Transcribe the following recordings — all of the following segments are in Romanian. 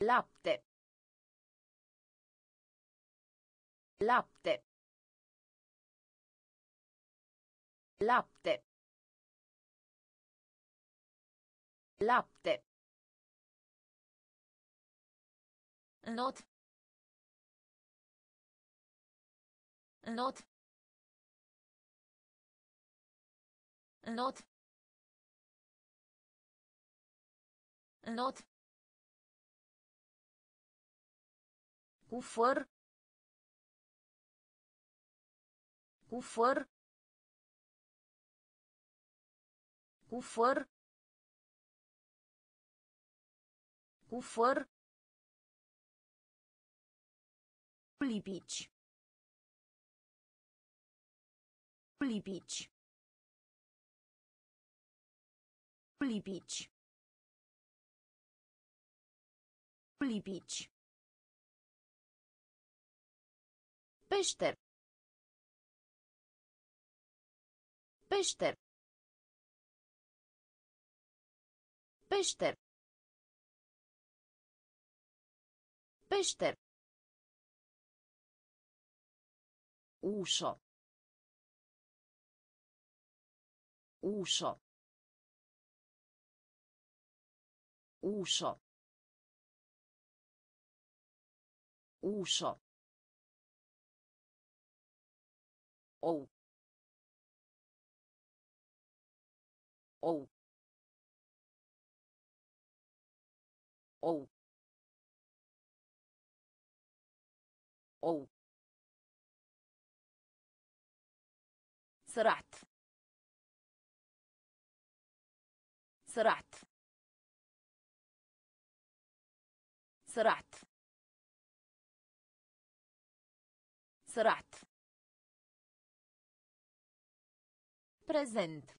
Lapte. Lapte. Lapte. Lapte. Not. Not. Not. Not. Cufăr. Cufăr. Cufăr. Cufăr. Lipici. Lipici. Lipici. Lipici. Peșter. Peșter. Peșter. Peșter. Ușă. Ușă. Ușă. Ușă. Ou. Ou. Ou. Ou. سرعت. سرعت. سرعت. سرعت. Prezent.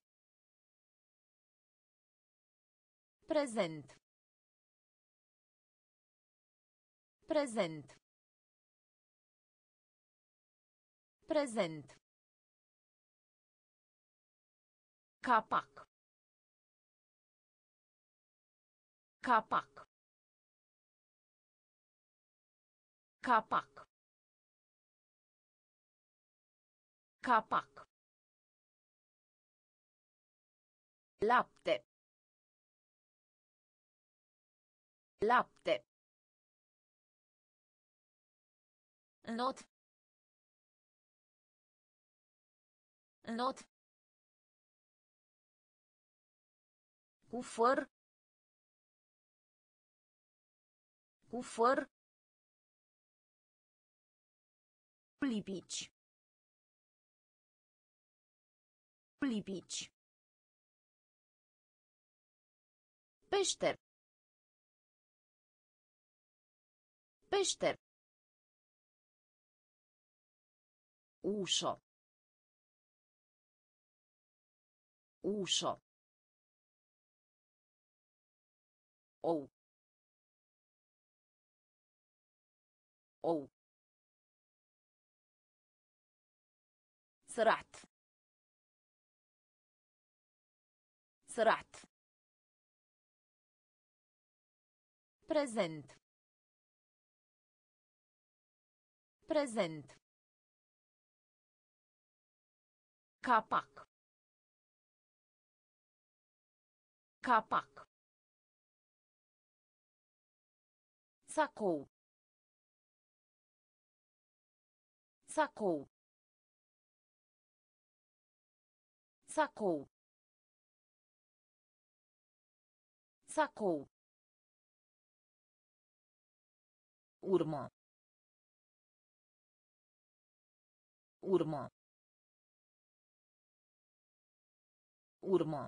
Prezent. Prezent. Prezent. Capac. Capac. Capac. Capac. Lapte. Lapte. Not. Not. Cufăr. Cufăr. Lipici. Lipici. Peșter. Peșter. Ușă. Ușă. Ou. Ou. سرعت. سرعت. Prezent. Prezent. Capac. Capac. Sacou. Sacou. Sacou. Sacou. Urmă. Urmă. Urmă.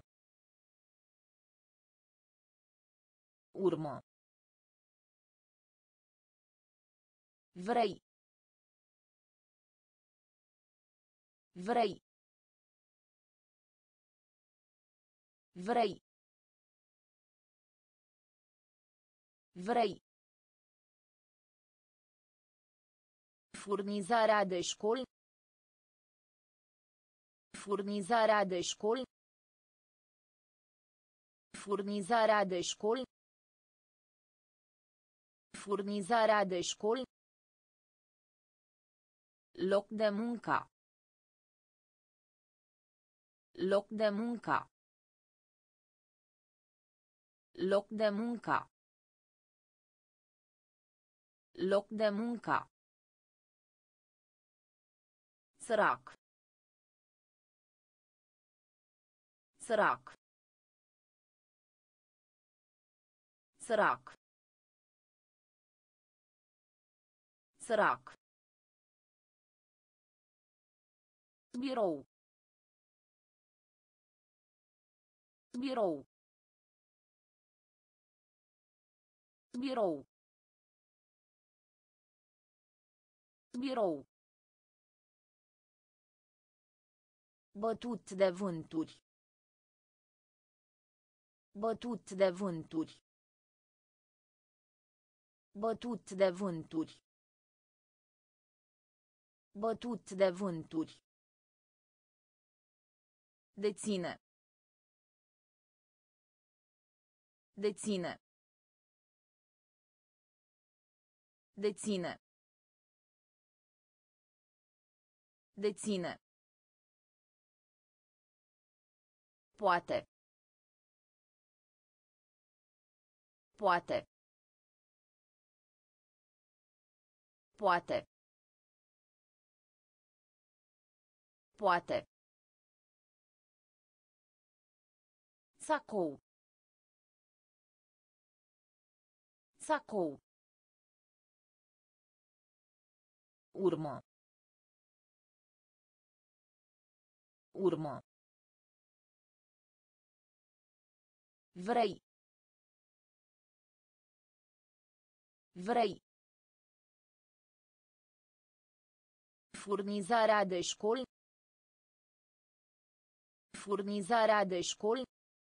Urmă. Vrei. Vrei. Vrei. Vrei. Furnizarea de școli. Furnizarea de școli. Furnizarea de școli. Furnizarea de școli. Loc de muncă. Loc de muncă. Loc de muncă. Loc de muncă. Sărac. Sărac. Sărac. Sărac. Birou. Birou. Birou. Birou. Bătut de vânturi. Bătut de vânturi. Bătut de vânturi. Bătut de vânturi. Deține. Deține. Deține. Deține. Poate. Poate. Poate. Poate. Sacou. Sacou. Urmă. Urmă. Vrei. Vrei. Furnizarea de școli. Furnizarea de școli.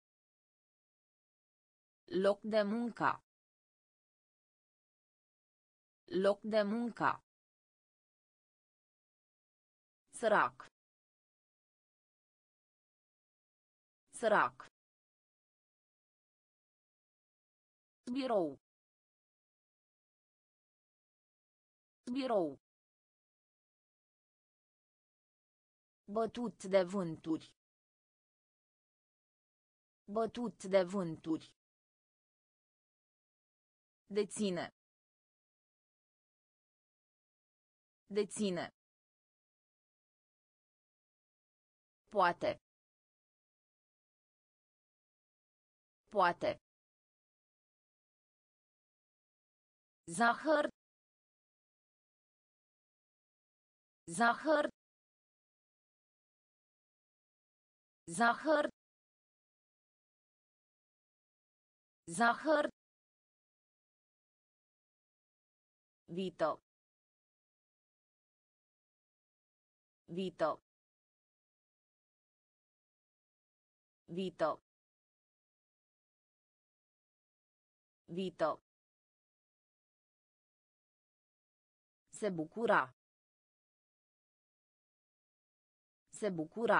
Loc de muncă. Loc de muncă. Sărac. Sărac. Birou. Birou. Bătut de vânturi. Bătut de vânturi. Deține. Deține. Poate. Poate. Zahăr. Zahăr. Zahăr. Zahăr. Vito. Vito. Vito. Vito. Se bucura. Se bucura.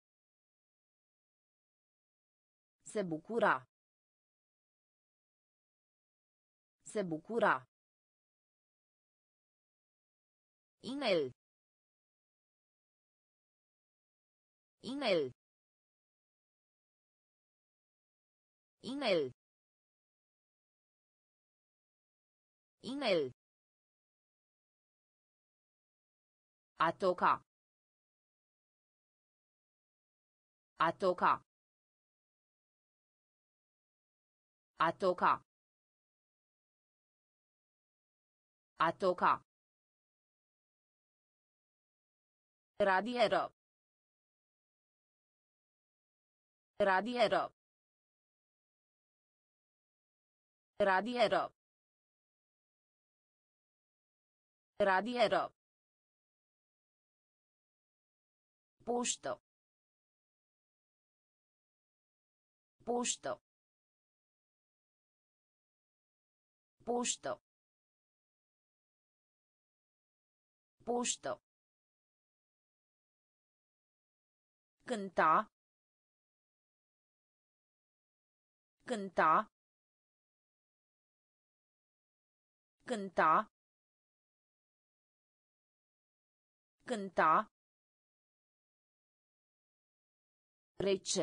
Se bucura. Se bucura. Inel. Inel. Inel. Inel. A toca. A toca. A toca. A toca. Radieră. Radieră. Radieră. Radieră. Poștă. Poștă. Poștă. Poștă. Cânta. Cânta. Cânta. Cânta. Rece.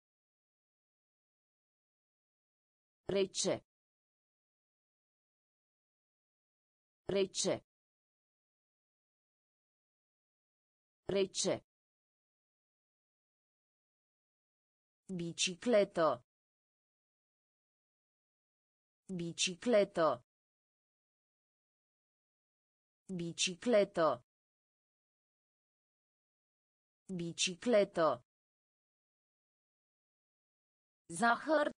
Rece. Rece. Rece. Bicicletă. Bicicletă. Bicicletă. Bicicletă. Zahăr.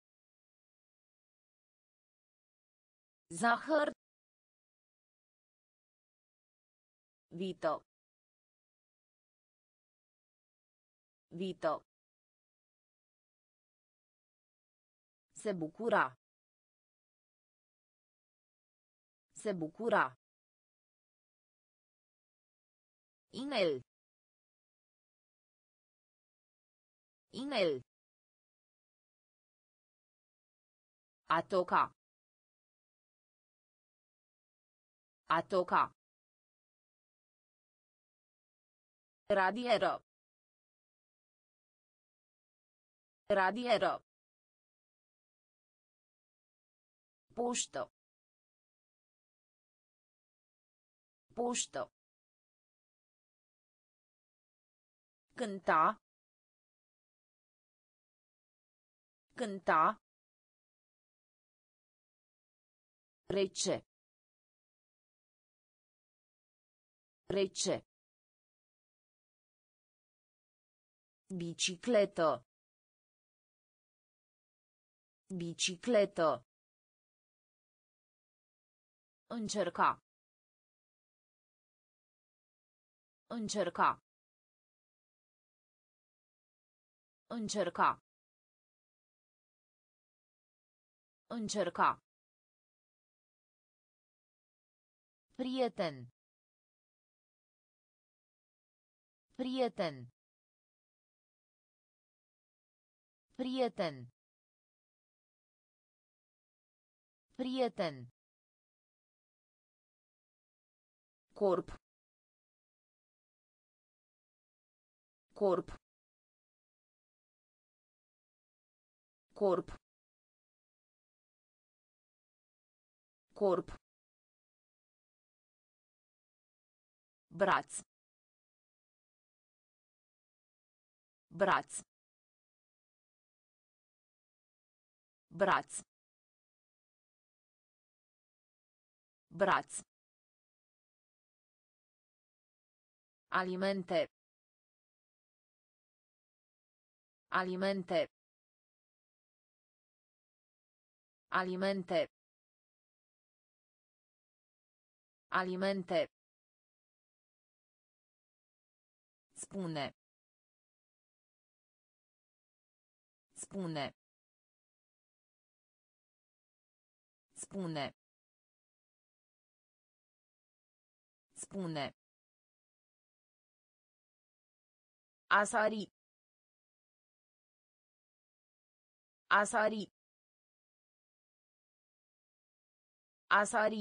Zahăr. Vito. Vito. Se bucura. Se bucura. Inel. Inel. A toca. A toca. Radieră. Radieră. Puștă. Puștă. Cânta. Cânta. Rece. Rece. Bicicletă. Bicicletă. Încerca. Încerca. Încerca. Încerca. Prieten. Prieten. Prieten. Prieten. Corp. Corp. Corp. Corp. Braț. Braț. Braț. Braț. Alimente. Alimente. Alimente. Alimente. Spune. Spune. Spune. Spune. Asari. Asari. Asari.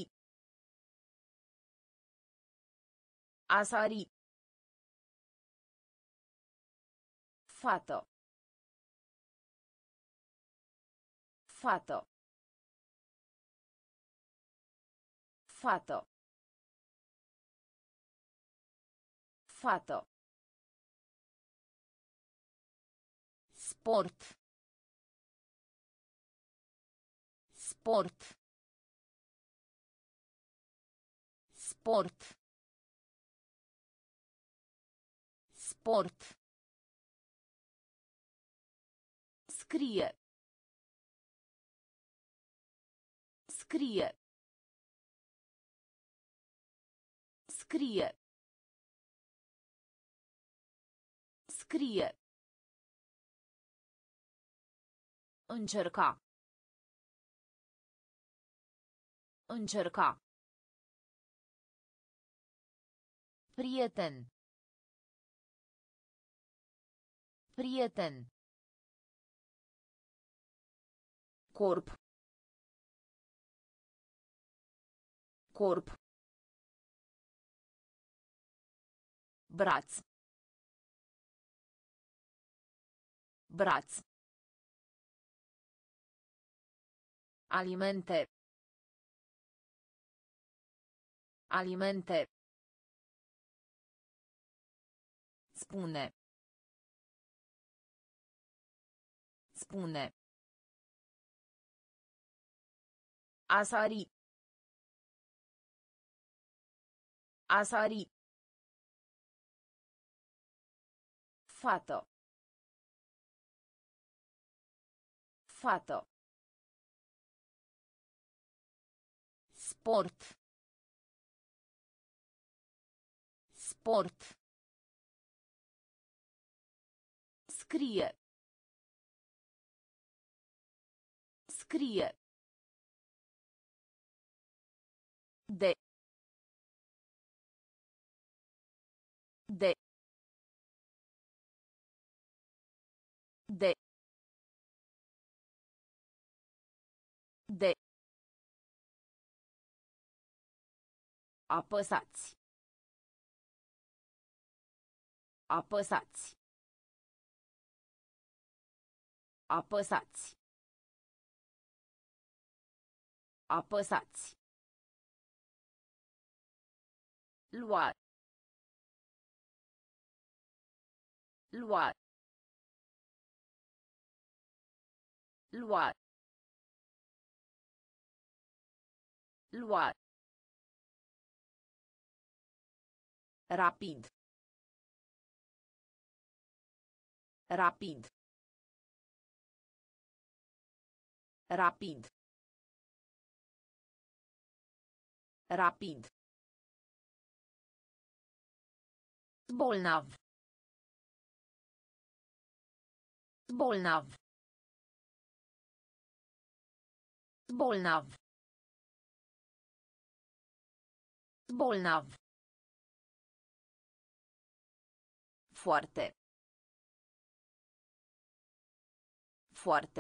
Asari. Fată. Fată. Fată. Fată. Sport. Sport. Sport. Sport. Scrie. Scrie. Scrie. Scrie. Încerca. Încerca. Prieten. Prieten. Corp. Corp. Braț. Braț. Alimente. Alimente. Spune. Spune. A sari. A sari. Fată. Fată. Sport. Sport. Scrie. Scrie. De. De. De. De. Apăsați. Apăsați. Apăsați. Apăsați. Lua. Lua. Lua. Lua. Rapid. Rapid. Rapid. Rapid. Bolnav. Bolnav. Bolnav. Bolnav. Foarte. Foarte.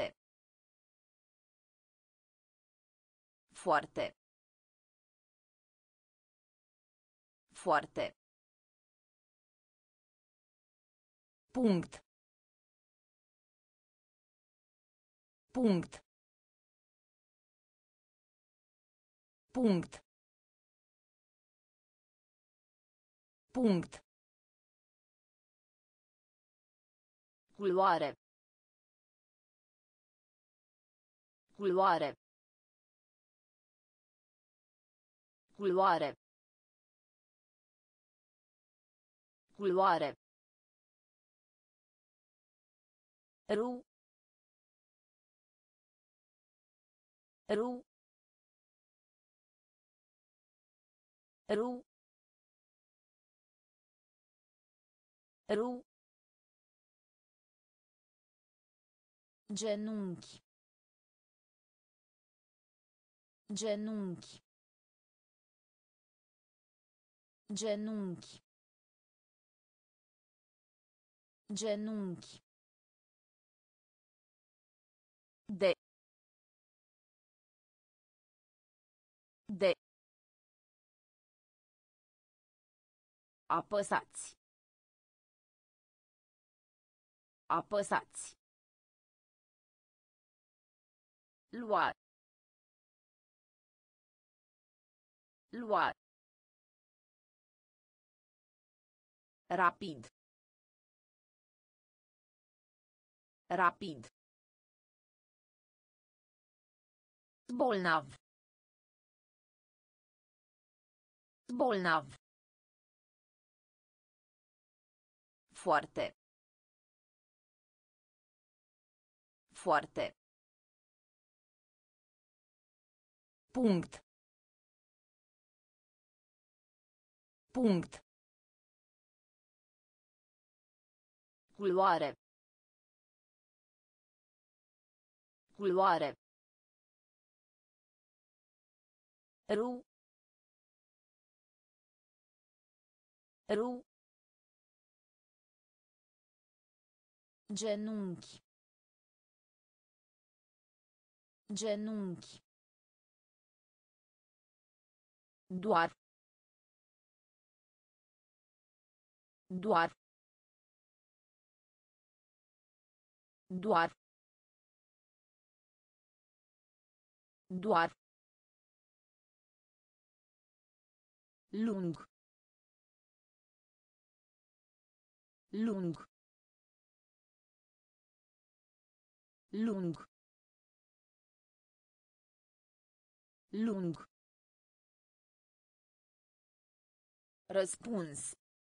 Foarte. Foarte. Punct. Punct. Punct. Punct. Culoare. Culoare. Culoare. Culoare. Ru. Ru. Ru. Ru. Genunchi. Genunchi. Genunchi. Genunchi. De. De. Apăsați. Apăsați. Lua. Lua. Rapid. Rapid. Bolnav. Bolnav. Foarte. Foarte. Punct. Punct. Culoare. Culoare. Ru. Ru. Genunchi. Genunchi. Doar. Doar. Doar. Doar. Lung. Lung. Lung. Lung. Răspuns.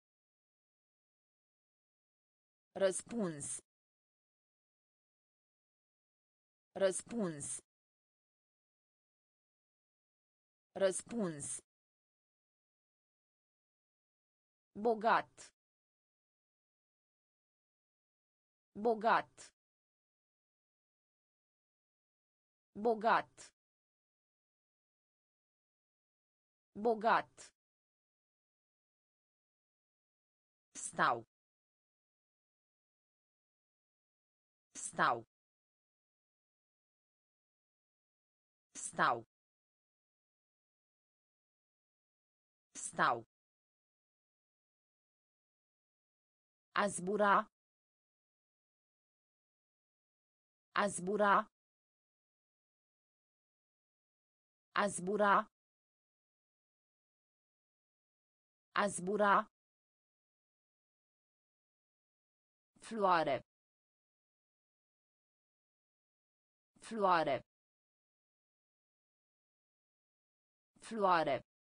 Răspuns. Răspuns. Răspuns. Bogat. Bogat. Bogat. Bogat. Stau. Stau. Stau. Stau. A zbura. A zbura. A zbura. A zbura. Floare. Floare. Floare.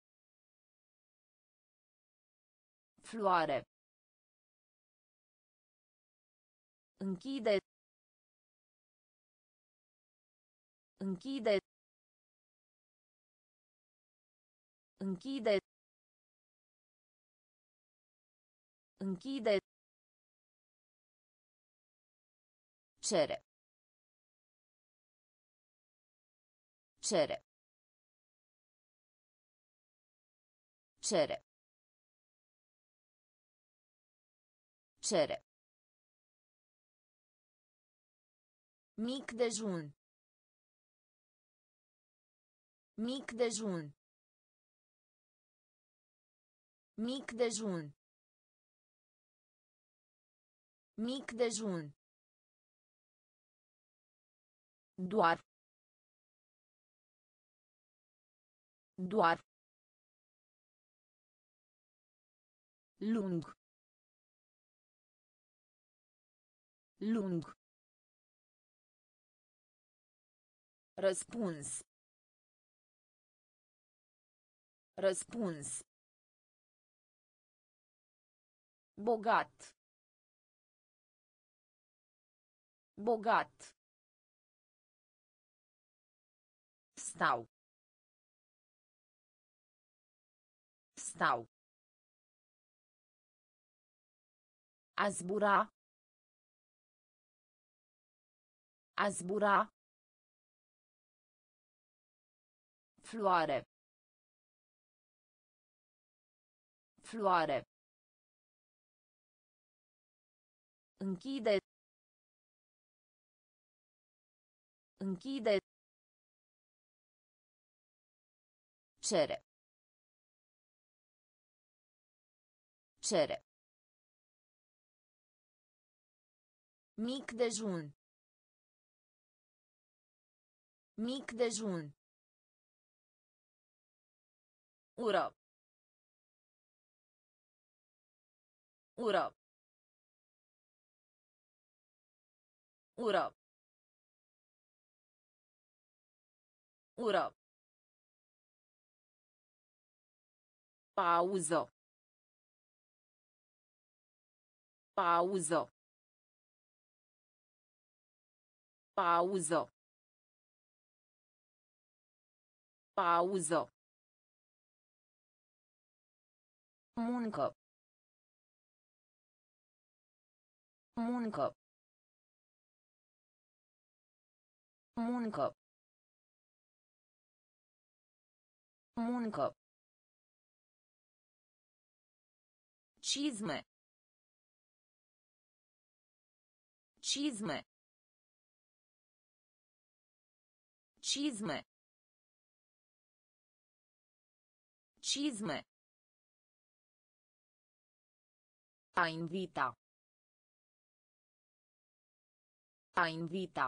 Floare. Închide. Închide. Închide. Închide. Cere. Cere. Cere. Cere. Mic dejun. Mic dejun. Mic dejun. Mic dejun. Doar. Doar. Lung. Lung. Răspuns. Răspuns. Bogat. Bogat. Stau. Stau. A zbura. A zbura. Floare. Floare. Închide. Închide. Cere. Cere. Mic dejun. Mic dejun. Ură. Ură. Ură. Ură. Pauză. Pauză. Pauză. Pauză. Muncă. Muncă. Muncă. Muncă. Cizme. Cizme. Cizme. Cizme. A invita. A invita.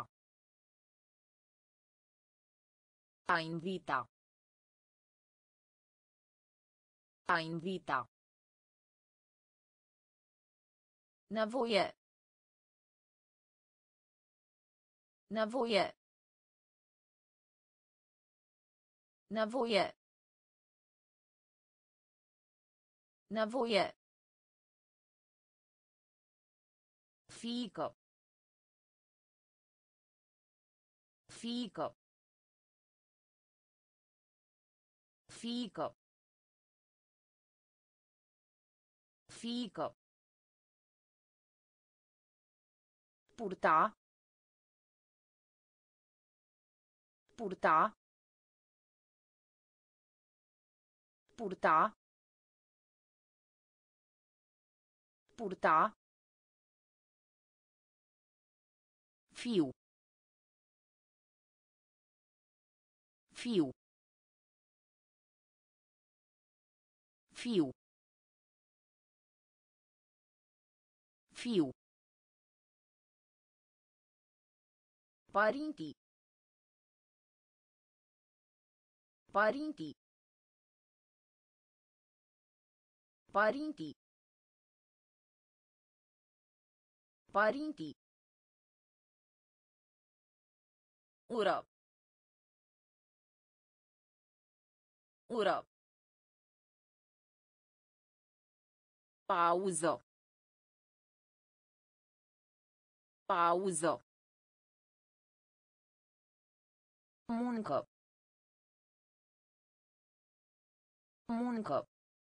A invita. A invita. Nevoie. Nevoie. Nevoie. Nevoie. Fiică. Fiică. Fiică. Fiică. Purta. Purta. Purta. Purta. Fiu. Fiu. Fiu. Fiu. Părinții. Părinții. Părinții. Părinții. Ură. Ură. Pauză. Pauză. Muncă. Muncă.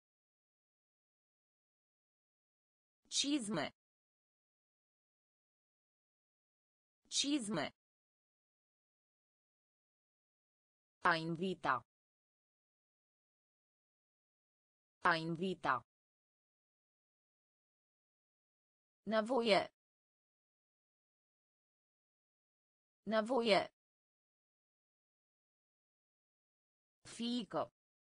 Cizme. Cizme. A invita. A invita. Nevoie. Nevoie. Fiică.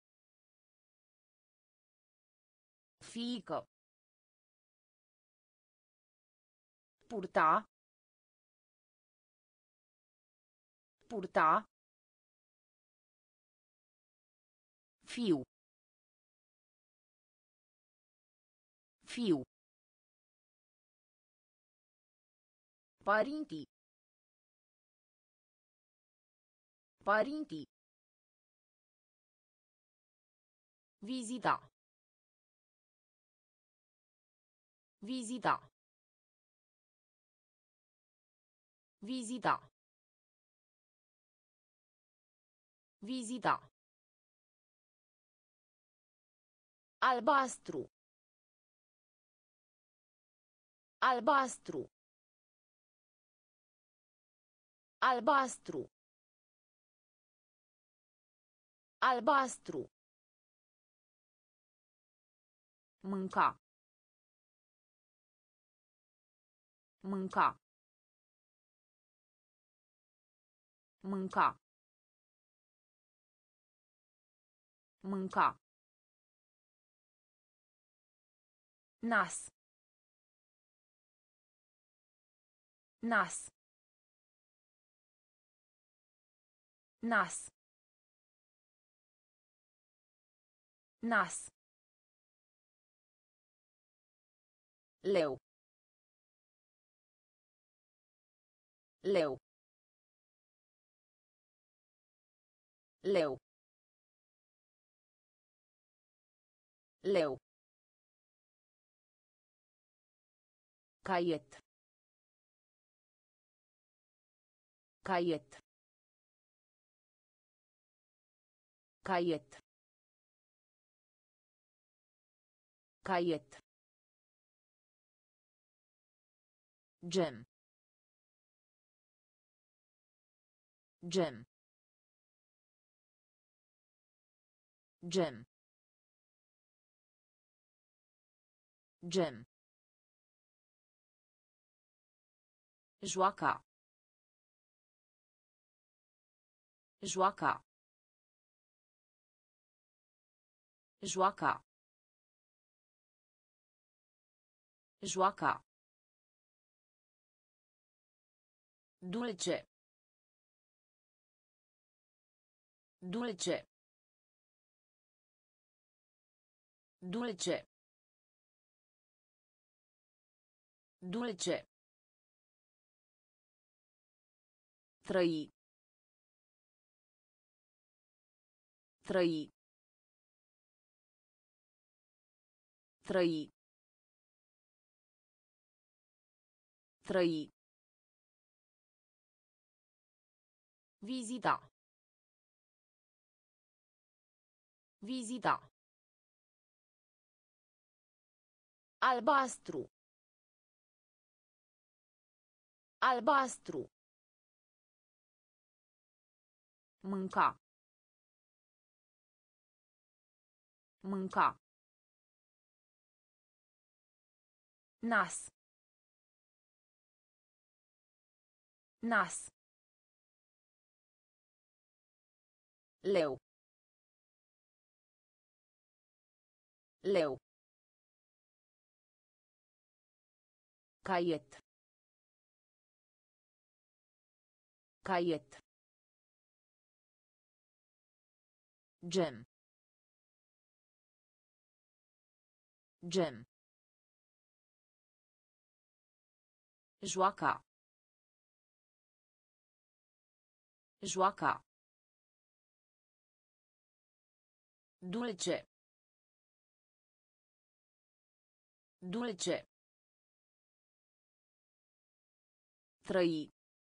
Fiică. Purta. Purta. Fiu. Fiu. Părinții. Părinții. Vizita. Vizita. Vizita. Vizita. Albastru. Albastru. Albastru. Albastru. Mânca. Mânca. Mânca. Mânca. Nas. Nas. Nas. Nas. Leu. Leu. Leu. Leu. Caiet. Caiet. Caiet. Caiet. Gem. Gem. Gem. Gem. Joaca. Joaca. Joaca. Joaca. Dulce. Dulce. Dulce. Dulce. Trăi. Trăi. Trăi. Trăi. Vizita. Vizita. Albastru. Albastru. Mânca. Mânca. Nas. Nas. Leu. Leu. Caiet. Caiet. Gem. Gem. Joaca. Joaca. Dulce. Dulce. Trăi.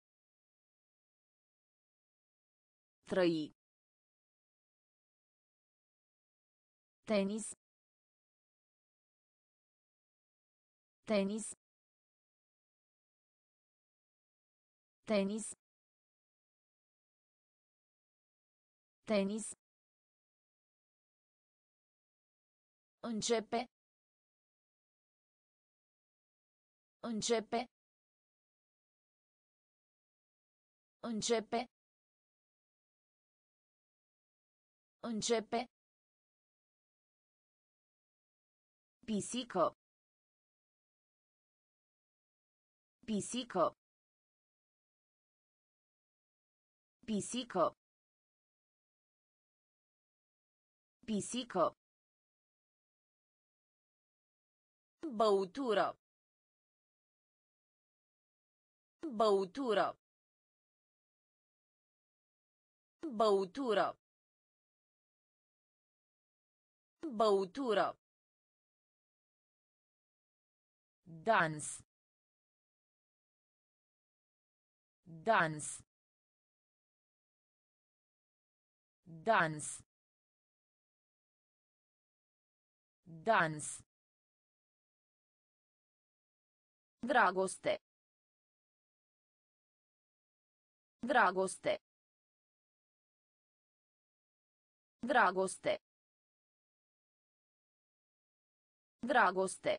Trăi. Tenis. Tenis. Tenis. Tenis. Începe. Începe. Începe. Începe. Pisică. Pisică. Pisică. Pisică. Băutură. Băutură. Băutură. Băutură. Dans. Dans. Dans. Dans. Dragoste. Dragoste. Dragoste. Dragoste.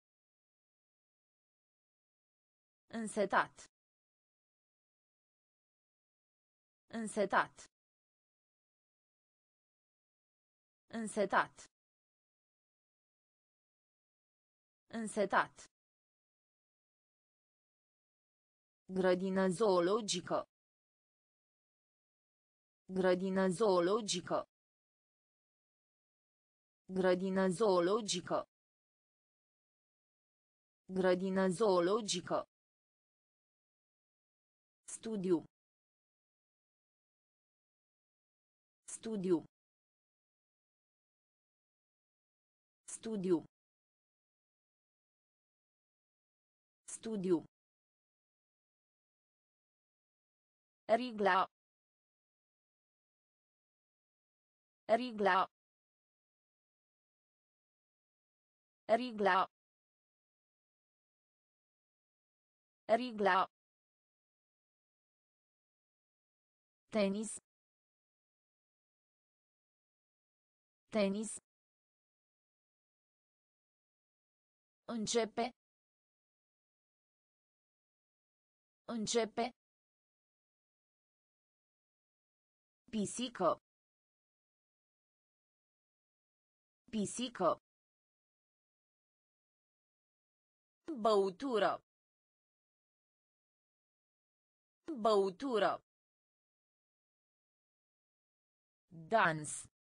Însetat. Însetat. Însetat. Însetat. Grădină zoologică. Grădină zoologică. Grădină zoologică. Grădină zoologică. Studiu. Studiu. Studiu. Studiu. Rigla. Rigla. Rigla. Rigla. Tenis. Tenis. Începe. Începe. Pisică. Pisică. Băutură. Băutură. Dans.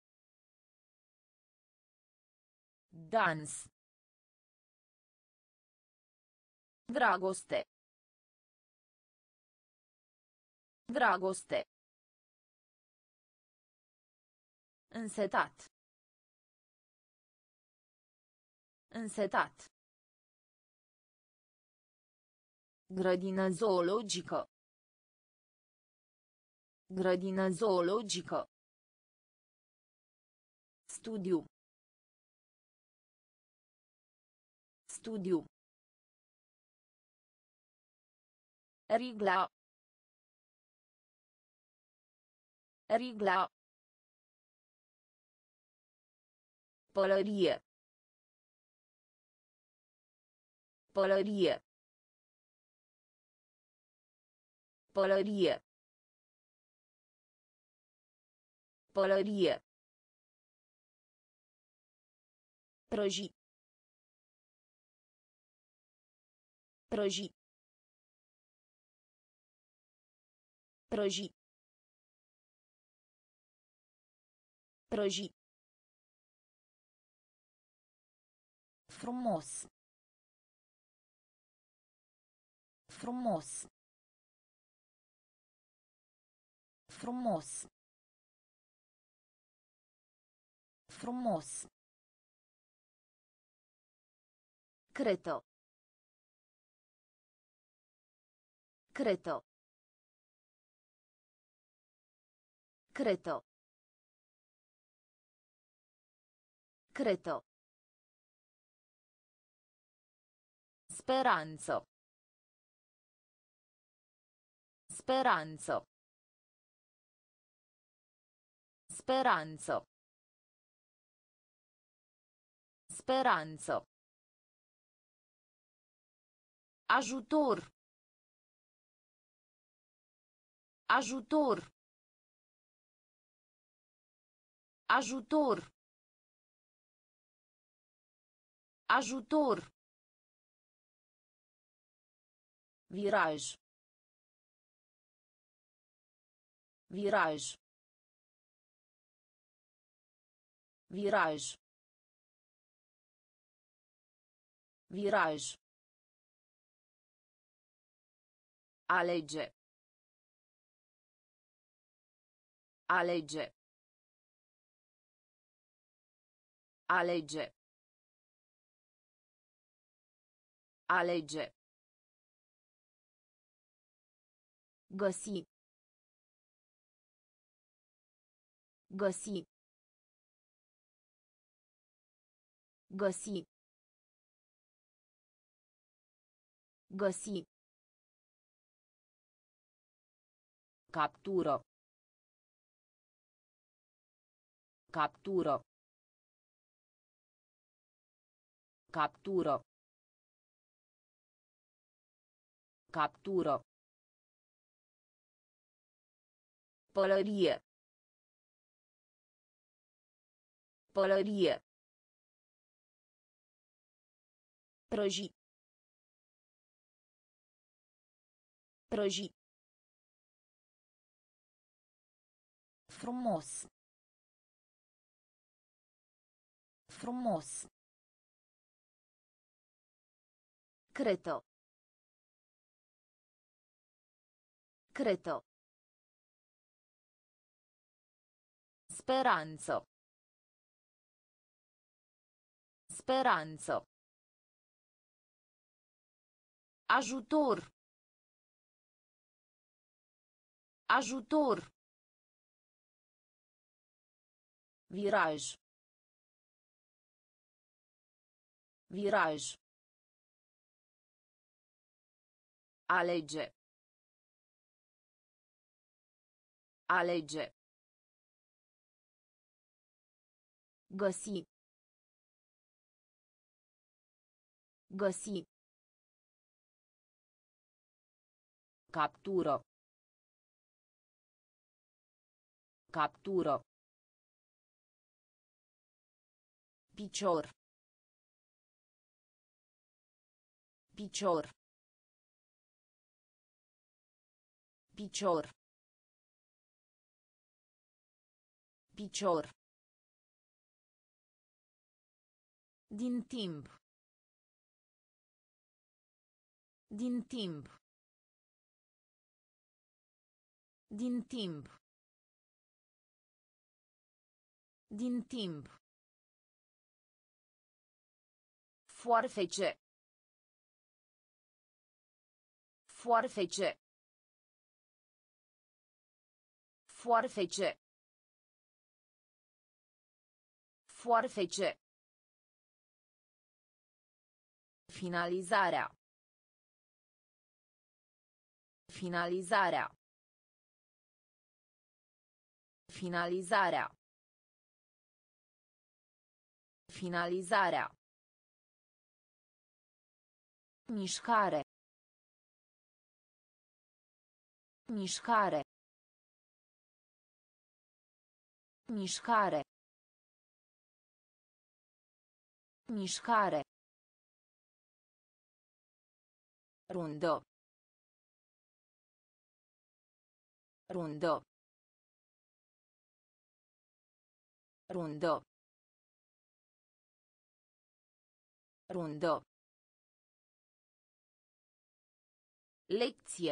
Dans. Dragoste. Dragoste. Însetat. Însetat. Grădină zoologică. Grădină zoologică. Studiu. Studiu. Rigla. Rigla. Pălărie. Pălărie. Pălărie. Pălărie. Prăji. Prăji. Prăji. Prăji. Frumos. Frumos. Frumos. Frumos. Creto. Creto. Creto. Creto. Speranță. Speranță. Speranță. Speranță. Ajutor. Ajutor. Ajutor. Ajutor. Viraj. Viraj. Viraj. Viraj. Alege. Alege. Alege. Alege. Găsi. Găsi. Găsi. Găsi. Captură. Captură. Captură. Captură. Pălărie. Pălărie. Prăji. Prăji. Frumos. Frumos. Creto. Creto. Speranță. Speranță. Ajutor. Ajutor. Viraj. Viraj. Alege. Alege. Găsi. Găsi. Captură. Captură. Picior. Picior. Picior. Picior. Din timp. Din timp. Din timp. Din timp. Foarfece. Foarfece. Foarfece. Foarfece. Finalizarea. Finalizarea. Finalizarea. Finalizarea. Mișcare. Mișcare. Mișcare. Mișcare. Rundo. Rundo. Rundo. Rundo. Lecție.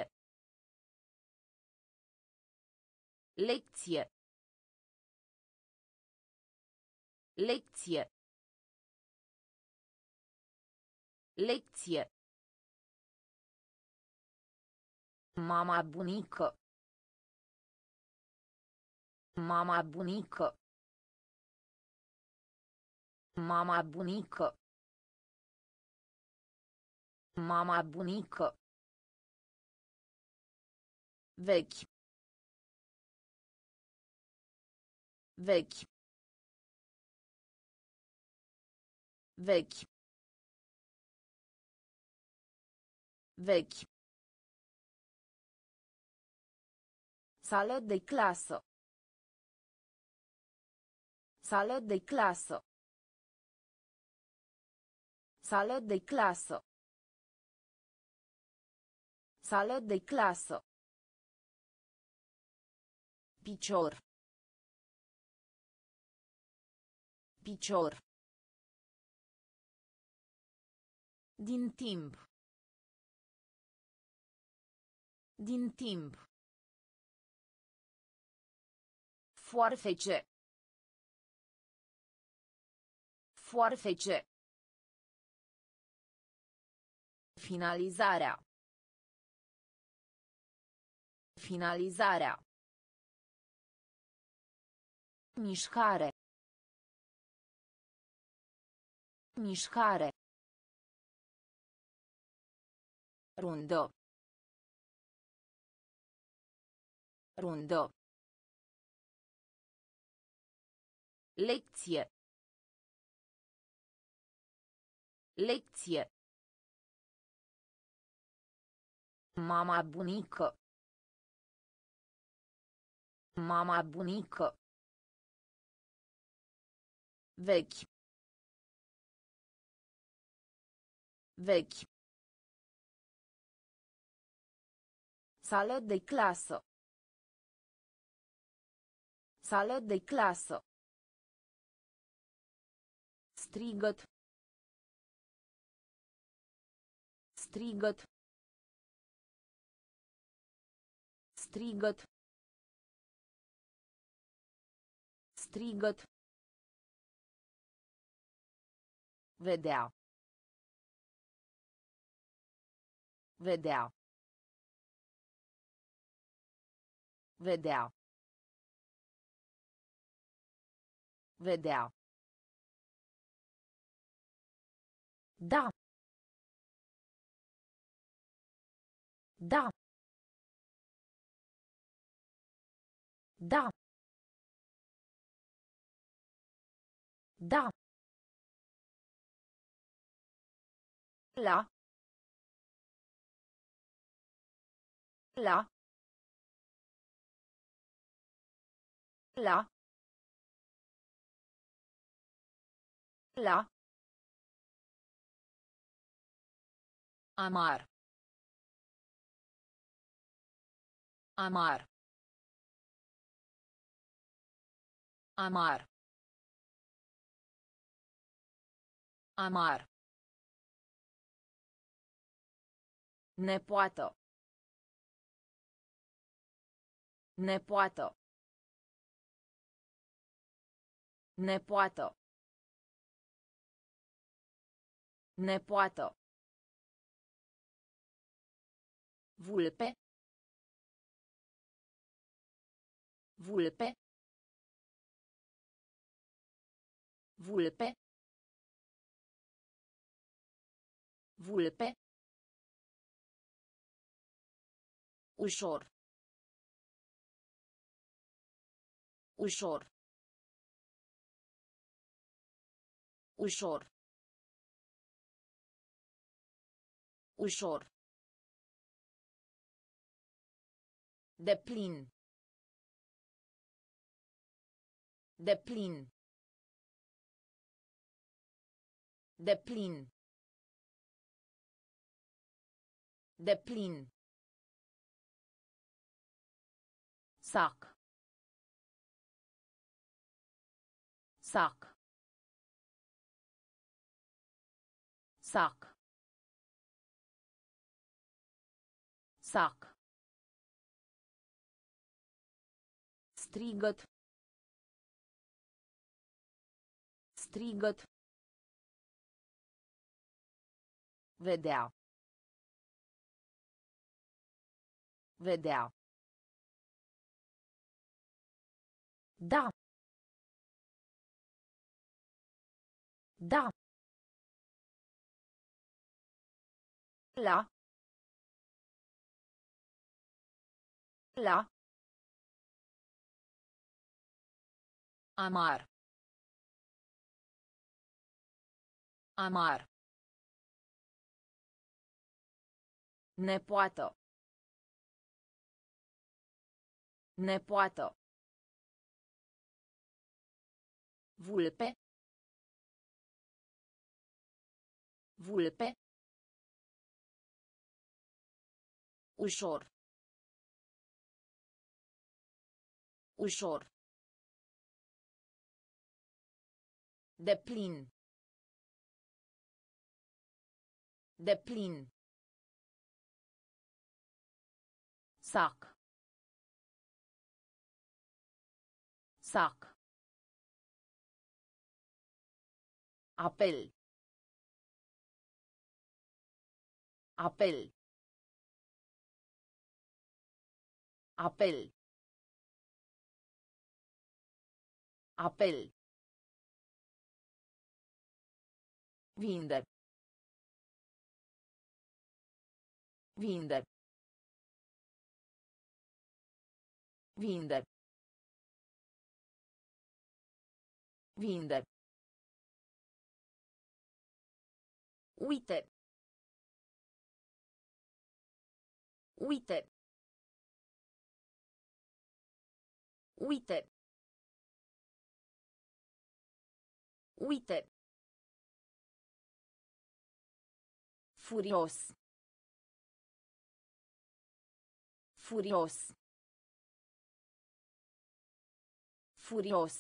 Lecție. Lecție. Lecție. Mama bunică. Mama bunică. Mama bunică. Mama bunică. Vechi. Vechi. Vechi. Vechi. Sală de clasă. Sală de clasă. Sală de clasă. Sală de clasă. Picior. Picior. Din timp. Din timp. Foarfece. Foarfece. Finalizarea. Finalizarea. Mișcare. Mișcare. Rundo. Rundo. Lecție. Lecție. Mama bunică. Mama bunică. Vechi. Vechi. Sală de clasă. Sală de clasă. Strigăt. Strigăt. Strigăt. Strigăt. Vedea. Vedea. Vedea. Vedea. Da. Da. Da. Da. La. La. La. La. Amar. Amar. Amar. Amar. Nepoată. Nepoată. Nepoată. Nepoată. Vulpe. Vulpe. Vulpe. Vulpe. Ușor. Ușor. Ușor. Ușor. Deplin. Deplin. Deplin. Deplin. Sac. Sac. Sac. Sac. Strigăt. Strigăt. Vedea. Vedea. Da. Da. La. La. Amar. Amar. Nepoată. Nepoată. Vulpe. Vulpe. Ușor. Ușor. Deplin. Deplin. Sac. Sac. Apel. Apel. Apel. Apel. Vinde. Vinde. Vinde. Vinde. Uite. Uite. Uite. Uite. Furios. Furios. Furios.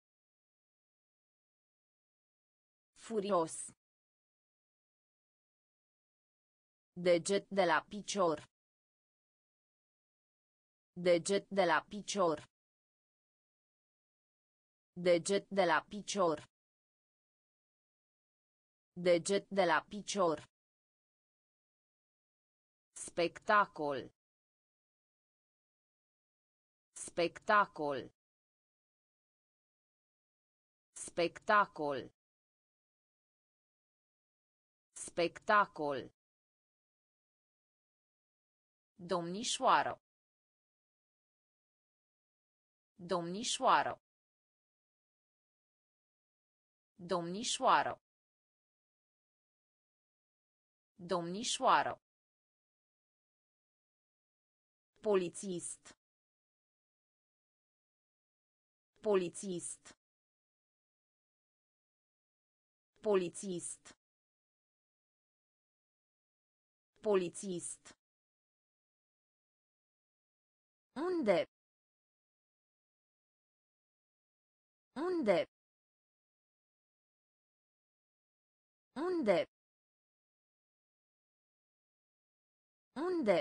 Furios. Deget de la picior. Deget de la picior. Deget de la picior. Deget de la picior. Spectacol. Spectacol. Spectacol. Spectacol. Domnișoară. Domnișoară. Domnișoară. Domnișoară. Polițist. Polițist. Polițist. Polițist. Unde? Unde? Unde? Unde?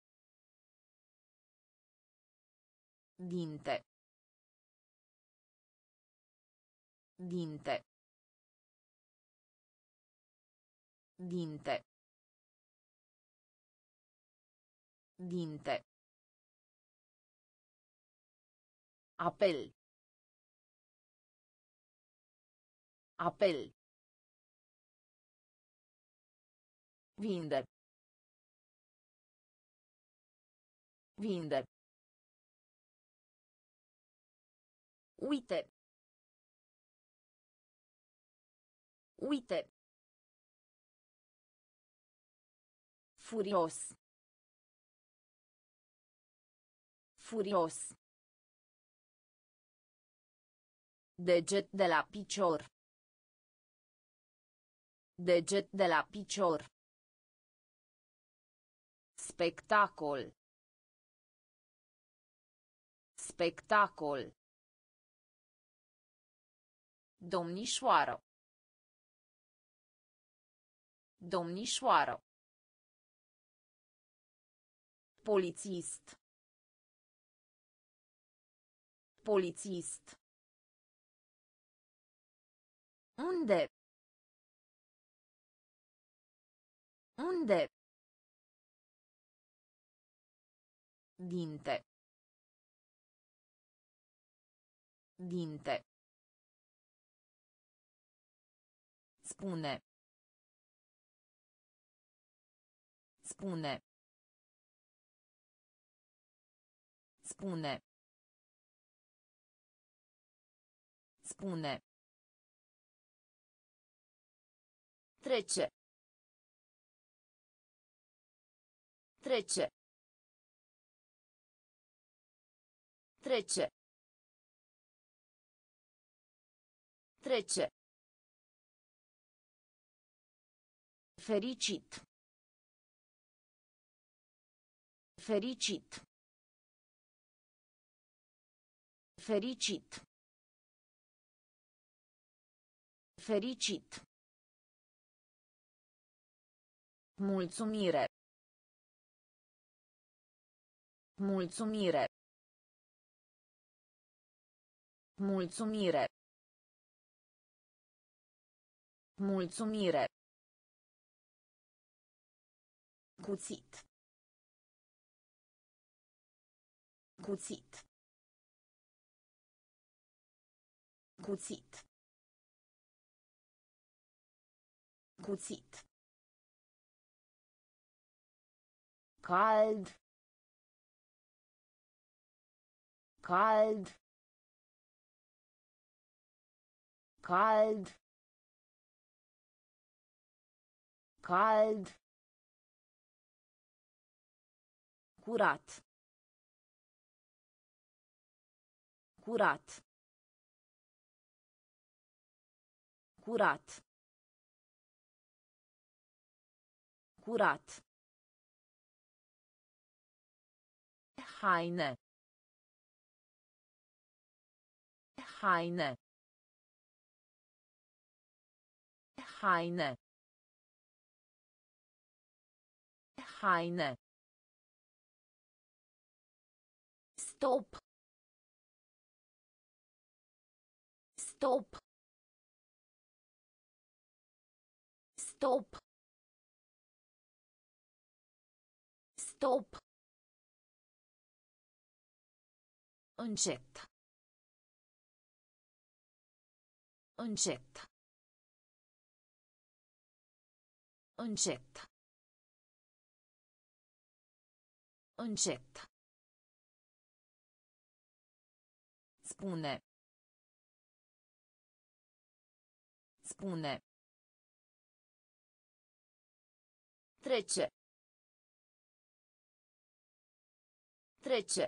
Dinte. Dinte. Dinte. Dinte. Apel. Apel. Vinde. Vinde. Uite. Uite. Furios. Furios. Deget de la picior. Deget de la picior. Spectacol. Spectacol. Domnișoară. Domnișoară. Polițist. Polițist. Unde? Unde? Dinte. Dinte. Spune. Spune. Spune. Spune. Trece. Trece. Trece. Trece. Fericit. Fericit. Fericit. Fericit. Mulțumire. Mulțumire. Mulțumire. Mulțumire. Cuțit. Cuțit. Cuțit. Cuțit. Cald. Cald. Cald. Cald. Curat. Curat. Curat. Curat. Haine. Haine. Haine. Haine. Stop. Stop. Stop. Stop. Încet. Încet. Încet. Încet. Spune. Spune. Trece. Trece.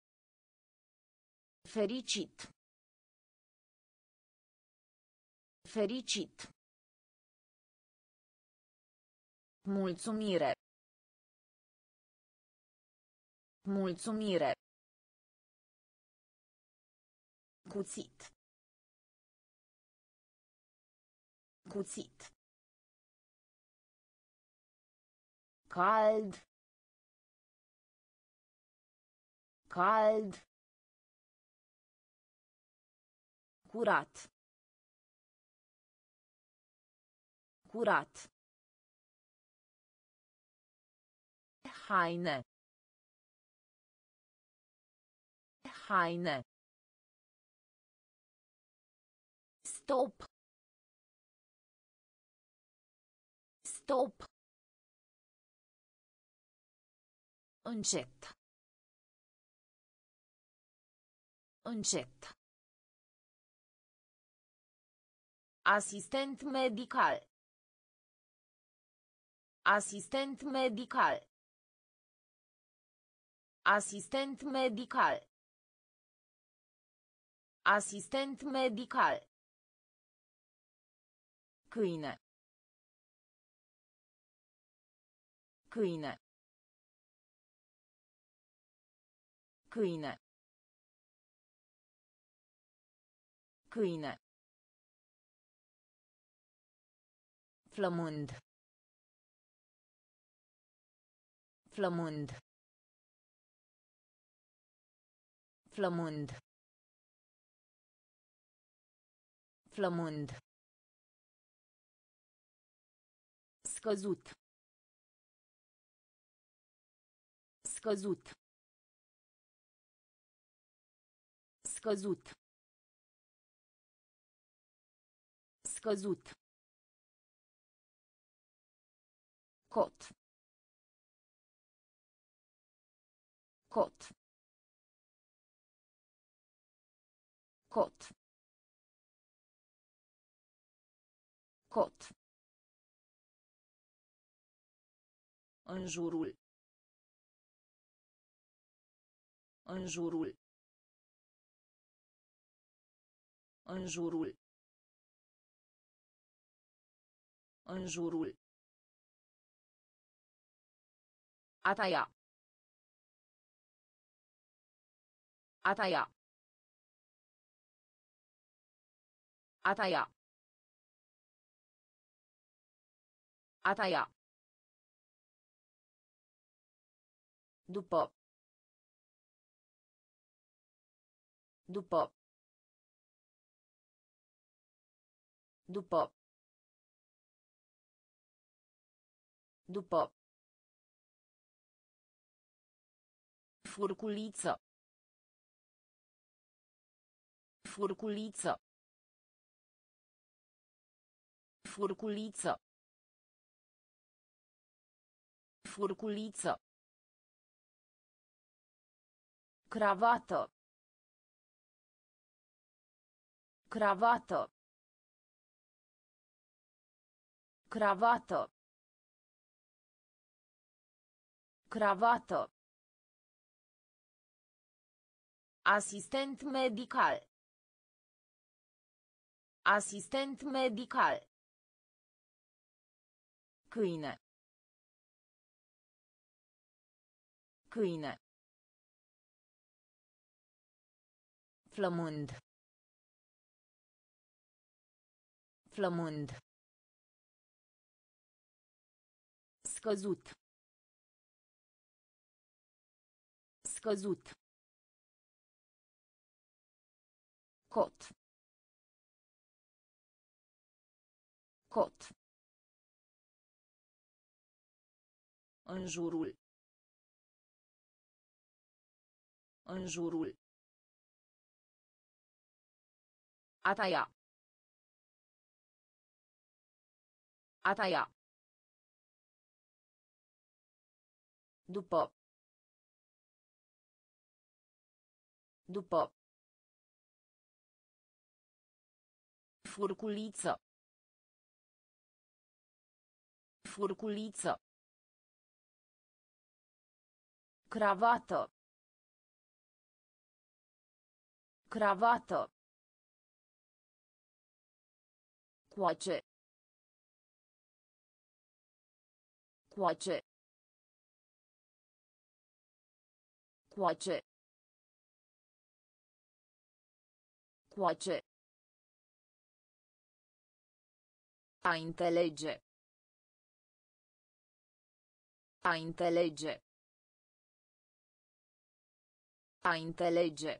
Fericit. Fericit. Mulțumire. Mulțumire. Cuțit. Cuțit. Cald. Cald. Curat. Curat. Haine. Haine. Stop. Stop. Încet. Încet. Asistent medical. Asistent medical. Asistent medical. Asistent medical. Câine. Câine. Câine. Câine. Flămând. Flămând. Flămând. Flămând. Scăzut. Scăzut. Scăzut. Scăzut. Cot. Cot. Cot. Cot. În jurul. În jurul. În jurul. În jurul. A taia. A taia. A taia. A taia. După. După. După. După. Furculiță. Furculiță. Furculiță. Furculiță. Cravată. Cravată. Cravată. Cravată. Asistent medical. Asistent medical. Câine. Câine. Flămând. Flămând. Scăzut. Scăzut. Cot. Cot. În jurul. În jurul. A taia. A taia. După. După. Furculiță. Furculiță. Cravată. Cravată. Coace. Coace. Coace. Coace. A înțelege. A înțelege. A înțelege.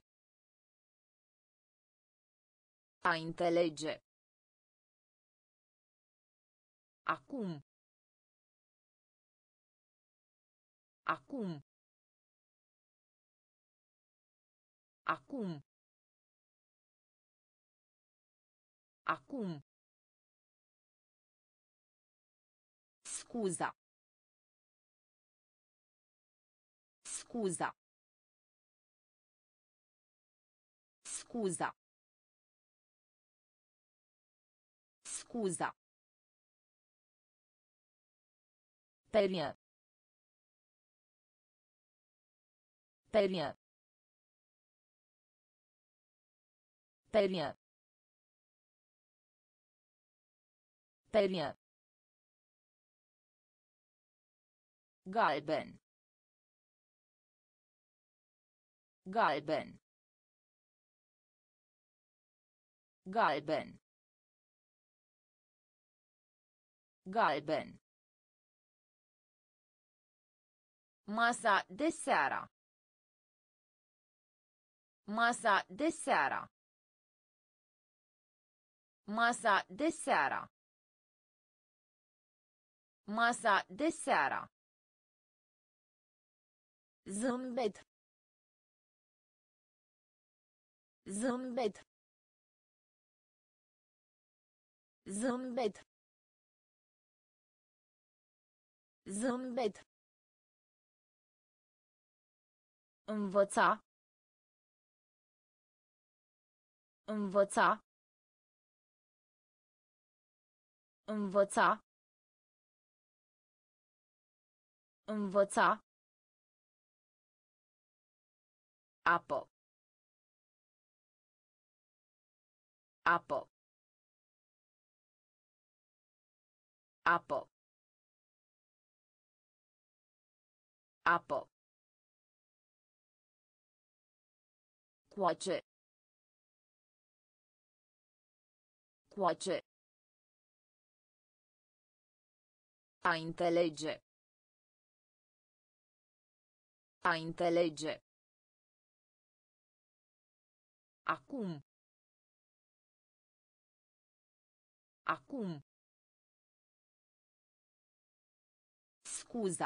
A înțelege. Acum. Acum. Acum. Acum. Scuza. Scuza. Scuza. Scuza. Perie. Perie. Perie. Perie. Galben. Galben. Galben. Galben. Masa de seara. Masa de seara. Masa de seara. Masa de seara. Zâmbet. Zâmbet. Zâmbet. Zâmbet. Învăța. Învăța. Învăța. Învăța. Apă. Apă. Apă. Apă. Coace. Coace. A înțelege. A înțelege. Acum. Acum. Scuza.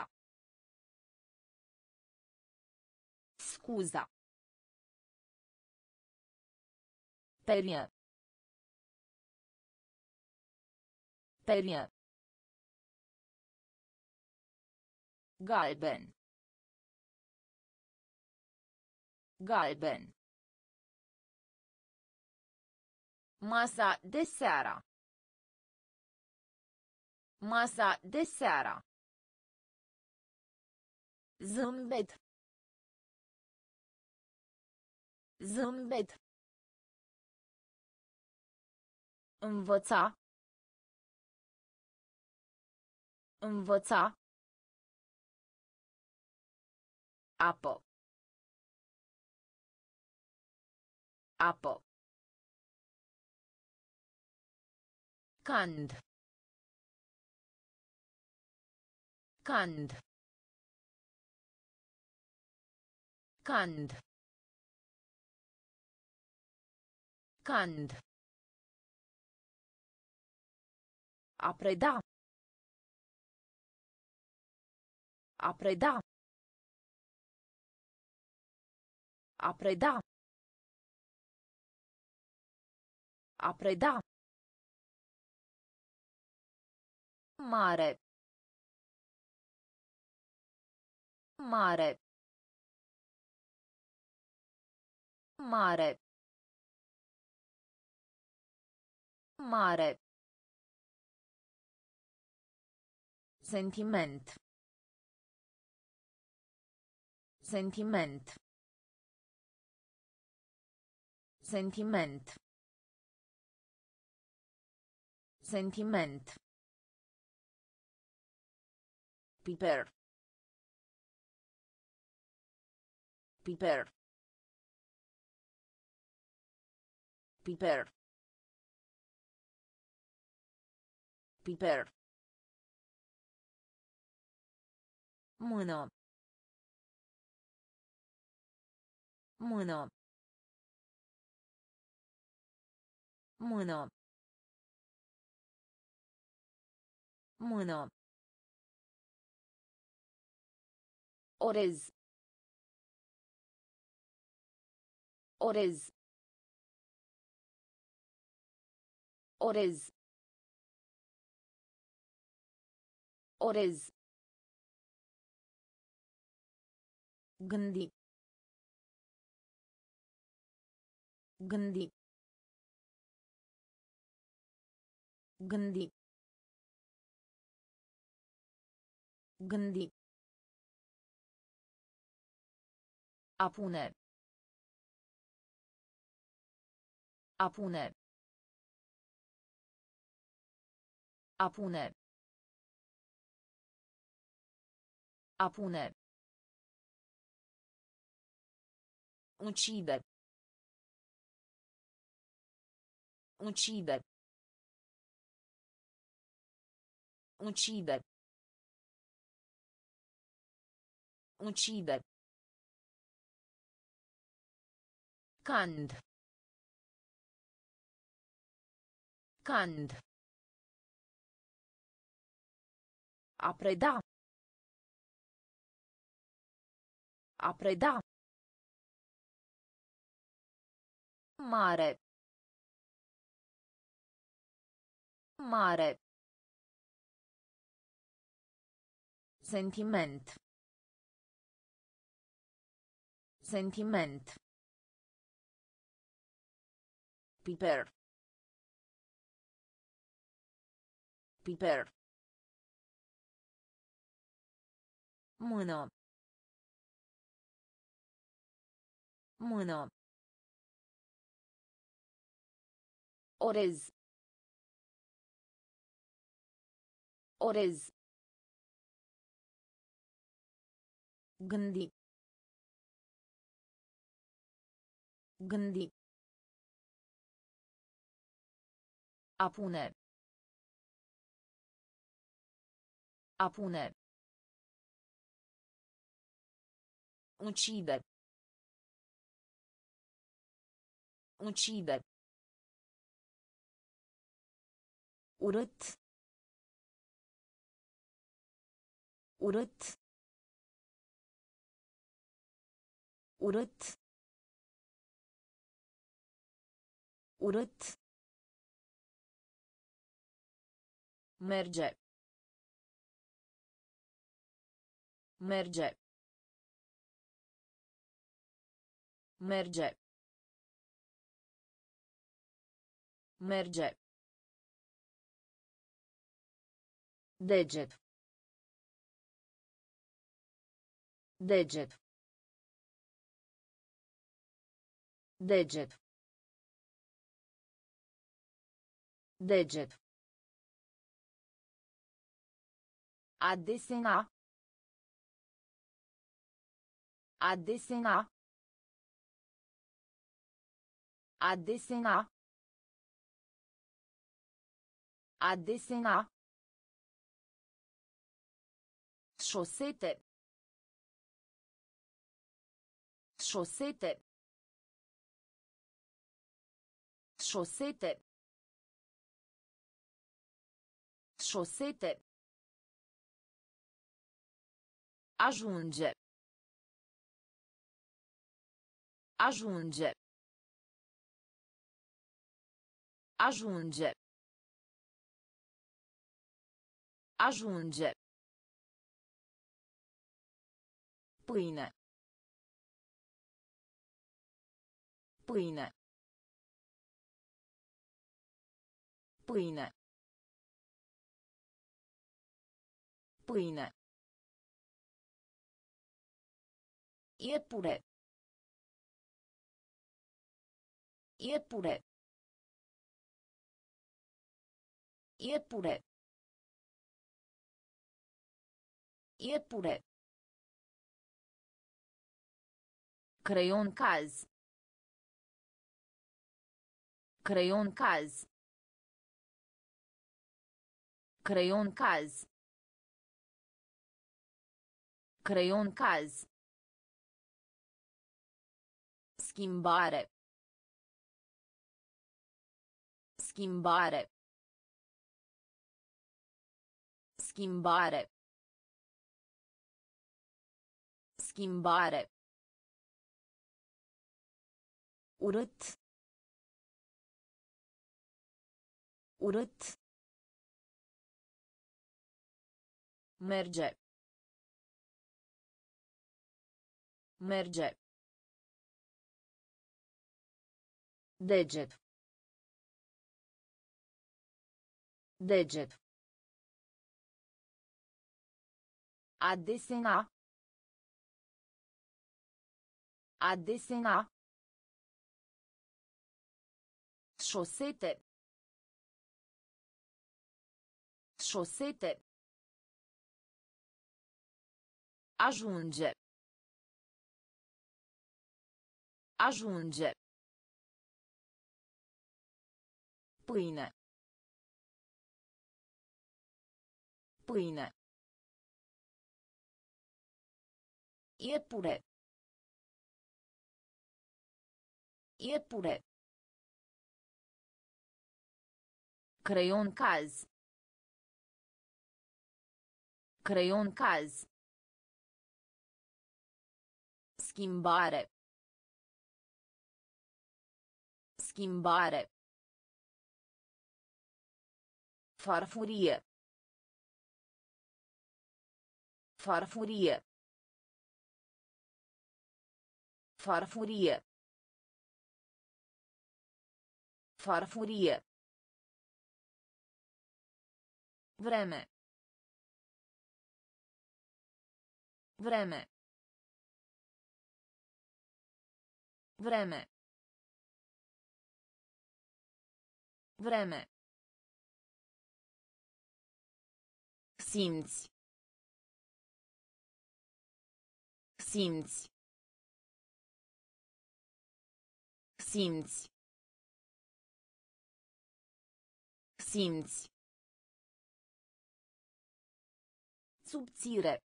Scuza. Perie. Perie. Galben. Galben. Masa de seara. Masa de seara. Zâmbet. Zâmbet. Învăța. Învăța. Apă. Apă. Cand. Cand. Cand. Cand. A preda. A preda. A preda. A preda. Mare. Mare. Mare. Mare. Sentiment. Sentiment. Sentiment. Sentiment. Piper. Piper. Piper. Piper. Mână. Mână. Mână. Mână. Orez. Orez. Orez. Orez. Gândi. Gândi. Gândi. Gândi. A pune. A pune. A pune. A pune. Uccide. Uccide. Uccide. Uccide. Cand. Cand. A preda. A preda. Mare. Mare. Sentiment. Sentiment. Piper. Piper. Mână. Mână. Orez. Orez. Gândi. Gândi. A pune. A pune. Uccide. Uccide. Urât. Urât. Urât. Urât. Merge. Merge. Merge. Merge. Deget. Deget. Deget. Deget. A desena. A desena. A desena. A desena. Șosete. Șosete. Șosete. Șosete. Ajunge. Ajunge. Ajunge. Ajunge. Pâine. Pâine. Pâine. Pâine. Iepure. Iepure. Iepure. Iepure. Creion caz. Creion caz. Creion caz. Creion caz. Schimbare. Schimbare. Schimbare. Schimbare. Urât. Urât. Merge. Merge. Deget. Deget. A desena. A desena. Șosete. Șosete. Ajunge. Ajunge. Pâine. Pâine. Iepure. Iepure. Creion caz. Creion caz. Schimbare. Schimbare. Farfurie. Farfurie. Farfurie. Farfurie. Vreme. Vreme. Vreme. Vreme. Simți. Simți. Simți. Simți. Subțire.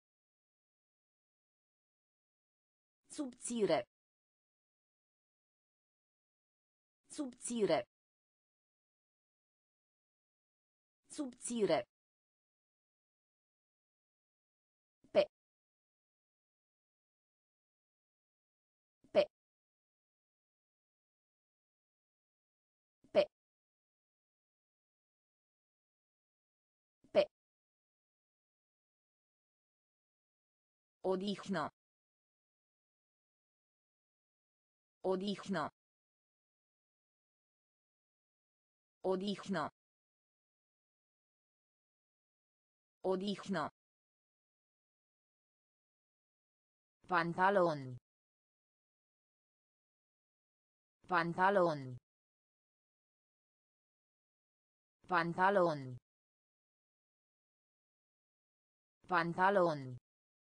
Subțire. Subțire. Subțire. Pe. Pe. Pe. Pe. Odihnă. Odihnă. Odihnă. Odihnă. Pantaloni. Pantaloni. Pantaloni. Pantaloni.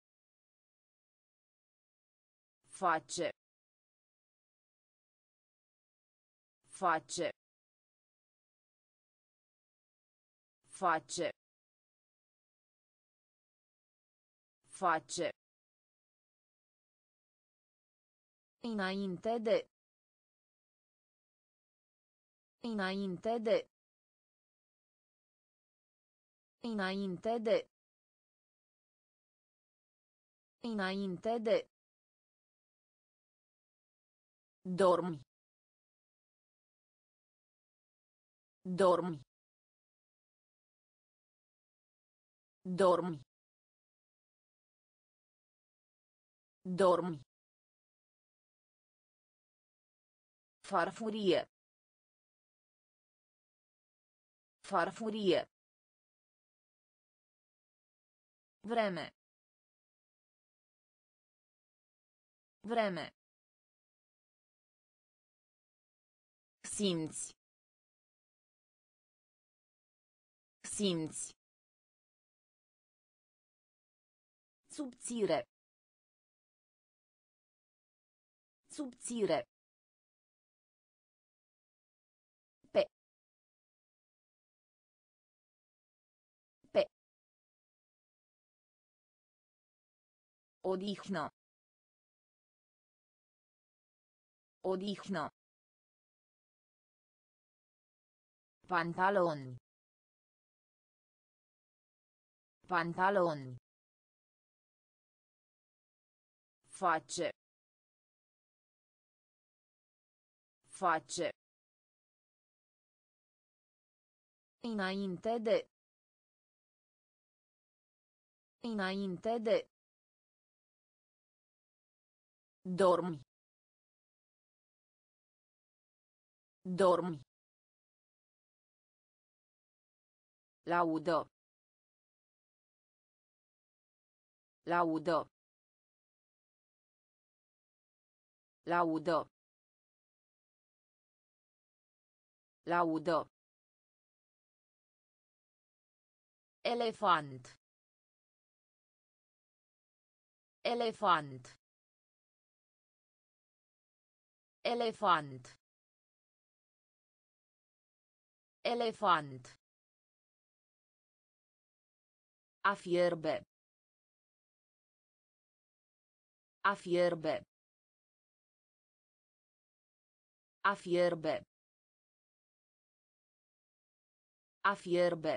Face. Face. Face. Face. Înainte de. Înainte de. Înainte de. Înainte de. Dormi. Dormi. Dormi. Dormi. Farfurie. Farfurie. Vreme. Vreme. Simți. Simți. Subțire. Subțire. Pe. Pe. Odihnă. Odihnă. Pantaloni. Pantaloni. Face. Face. Înainte de. Înainte de. Dormi. Dormi. Laudă. Laudă. Laudă. Laudă. Elefant. Elefant. Elefant. Elefant. A fierbe. A fierbe. A fierbe. A fierbe.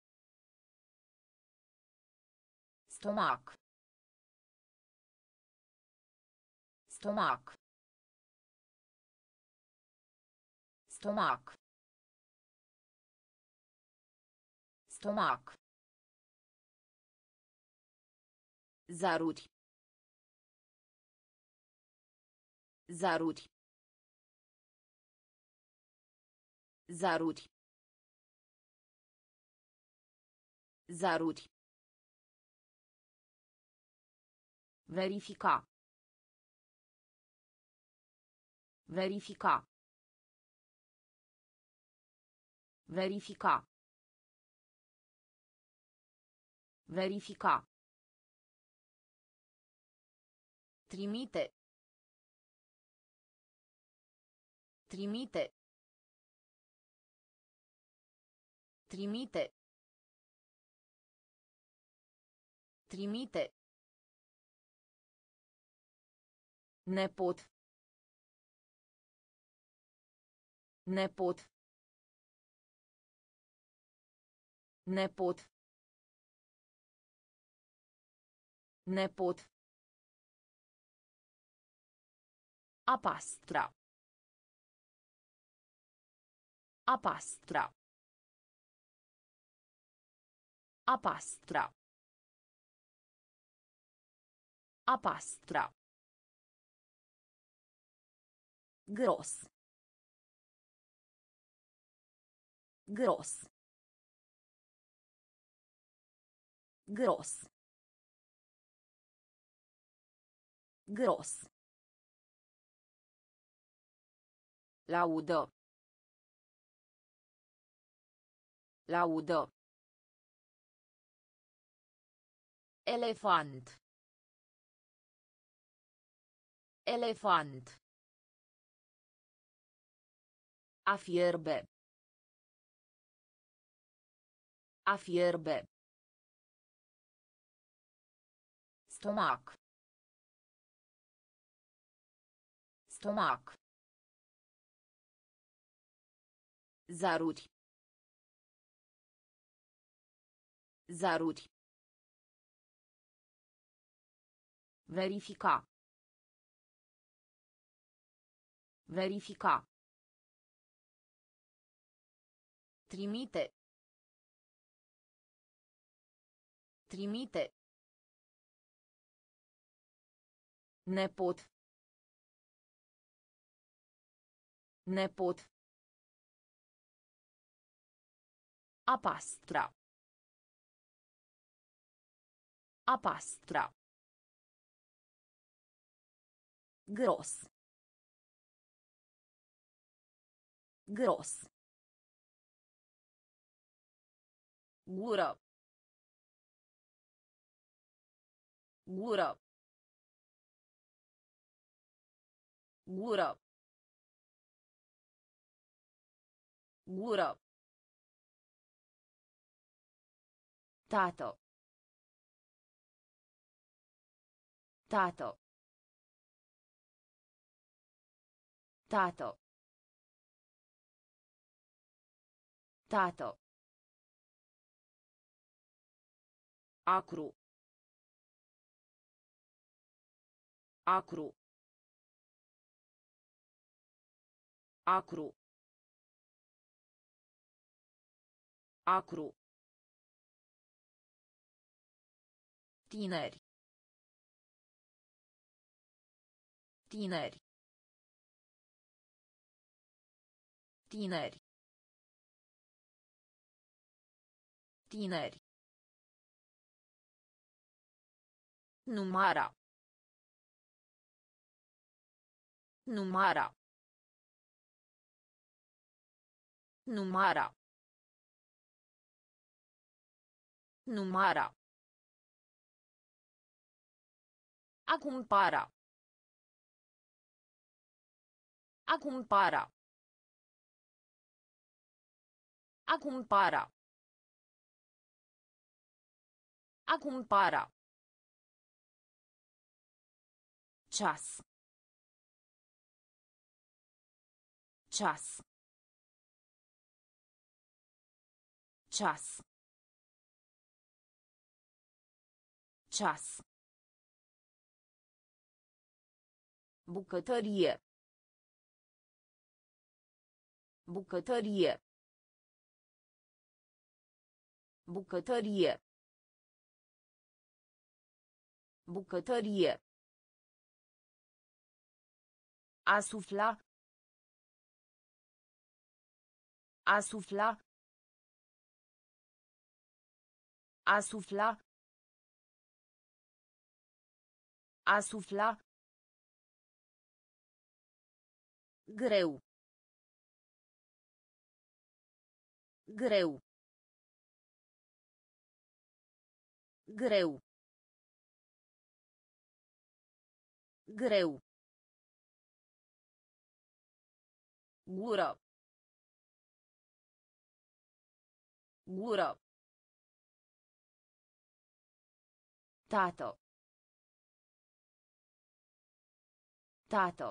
Stomac. Stomac. Stomac. Stomac. Zaruri. Zaruri. Zaruri. Zaruri. Verifica. Verifica. Verifica. Verifica. Trimite. Trimite. Trimite. Trimite. Nepot. Nepot. Nepot. Nepot. A pastra. A pastra. A pastra. A pastra. Gros. Gros. Gros. Gros. Laudă. Laudă. Elefant. Elefant. A fierbe. A fierbe. Stomac. Stomac. Zaruri. Zaruri. Verifica. Verifica. Trimite. Trimite. Nepot. Nepot. A pastra. A pastra. Gros. Gros. Gură. Gură. Gură. Gură. Tată. Tată. Tată. Tată. Acru. Acru. Acru. Acru. Tineri. Tineri. Tineri. Tineri. Numara. Numara. Numara. Numara. A cumpăra. A cumpăra. A cumpăra. A cumpăra. Ceas. Ceas. Ceas. Ceas. Bucătărie. Bucătărie. Bucătărie. Bucătărie. A sufla. A sufla. A sufla. A sufla. Greu. Greu. Greu. Greu. Gură. Gură. Tată. Tată.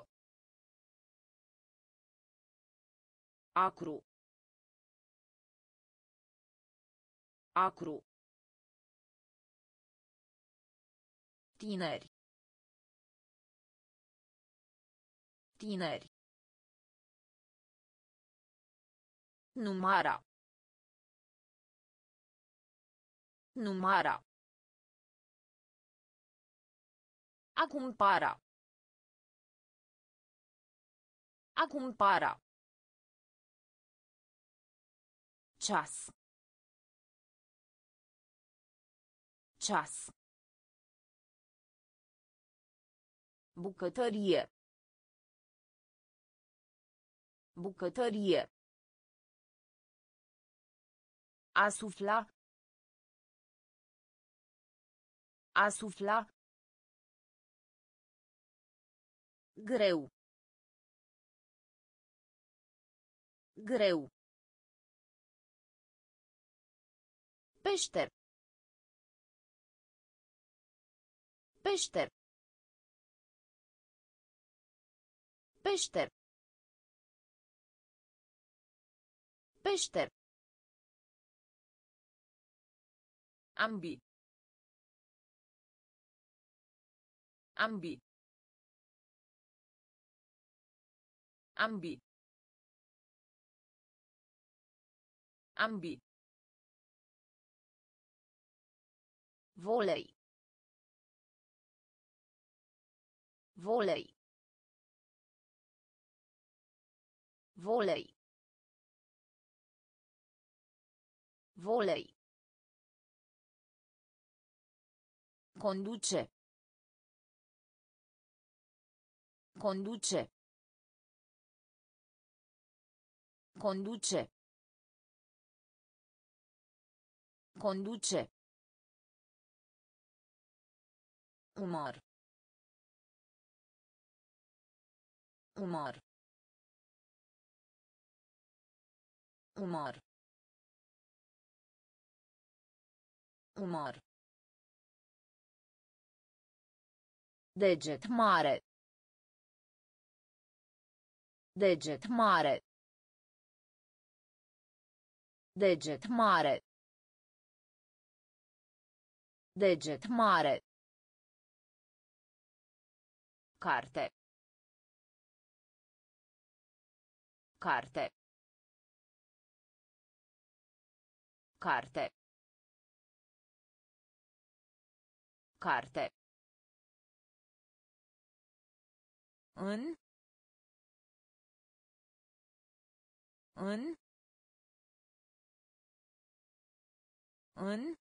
Acru. Acru. Tineri. Tineri. Numara. Numara. A cumpăra. A cumpăra. Ceas. Ceas. Bucătărie. Bucătărie. A sufla. A sufla. Greu. Greu. Peșter. Peșter. Peșter. Peșter. Ambi. Ambi. Ambi. Ambi. Volei. Volei. Volei. Volei. Conduce. Conduce. Conduce. Conduce. Umăr. Umăr. Umăr. Umăr. Deget mare. Deget mare. Deget mare. Deget mare. Carte. Carte. Carte. Carte. În. În. În.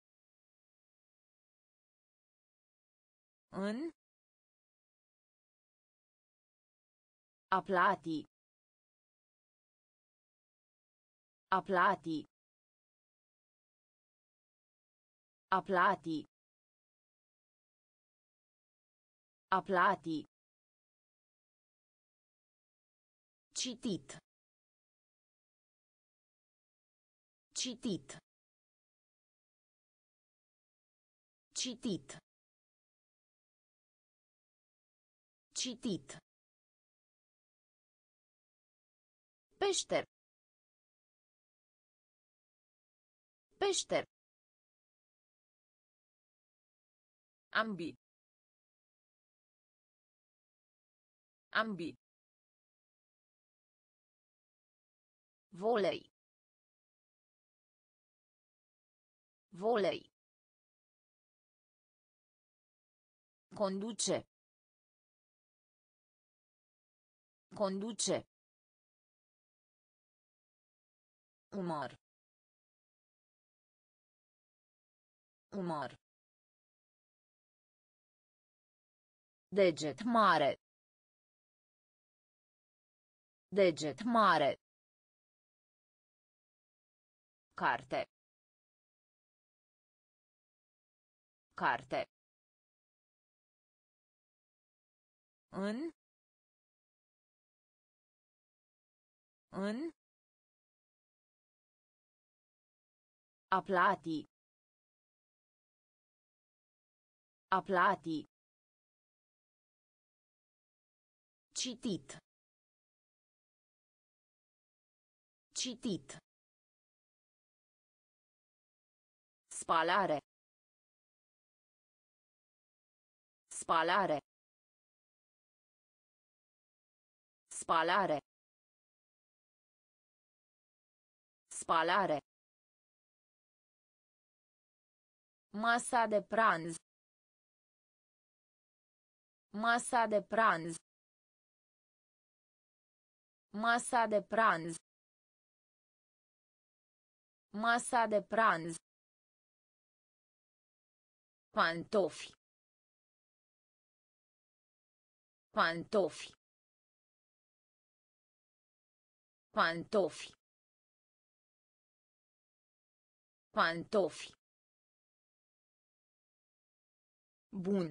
În. A plati. A plati. A plati. A plati. Citit. Citit. Citit. Citit. Peșter. Peșter. Ambi. Ambi. Volei. Volei. Conduce. Conduce. Umăr. Umăr. Deget mare. Deget mare. Carte. Carte. În. În. A plati. A plati. Citit. Citit. Spalare. Spalare. Spalare. Spalare. Masa de pranz. Masa de pranz. Masa de pranz. Masa de pranz. Pantofi. Pantofi. Pantofi. Pantofi. Bun.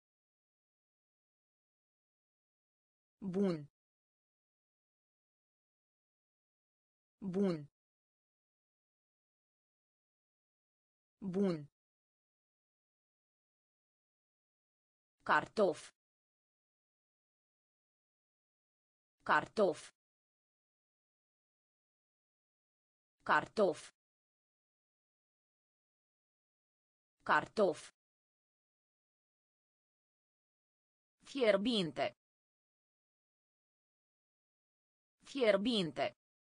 Bun. Bun. Bun. Cartof. Cartof. Cartof. Cartof. Fierbinte. Fierbinte.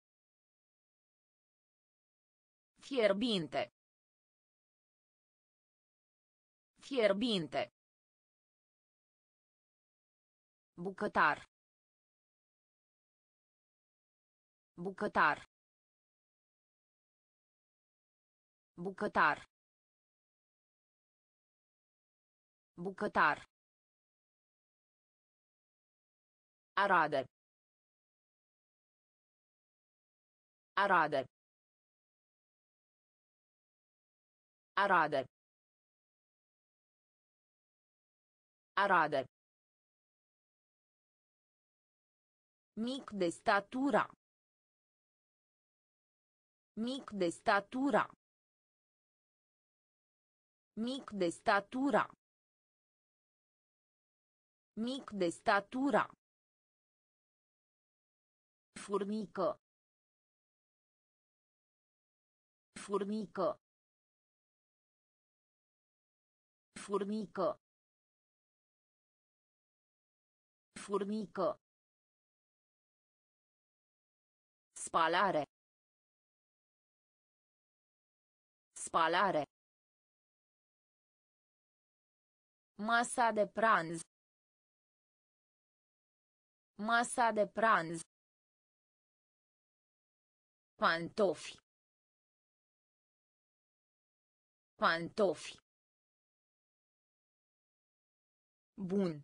Fierbinte. Fierbinte. Bucătar. Bucătar. Bucătar. Bucătar. Arade. Arade. Arade. Arade. Mic de statura. Mic de statura. Mic de statura. Mic de statura. Furnică. Furnică. Furnică. Furnică. Spalare. Spalare. Masa de pranz. Masa de pranz. Pantofi. Pantofi. Bun.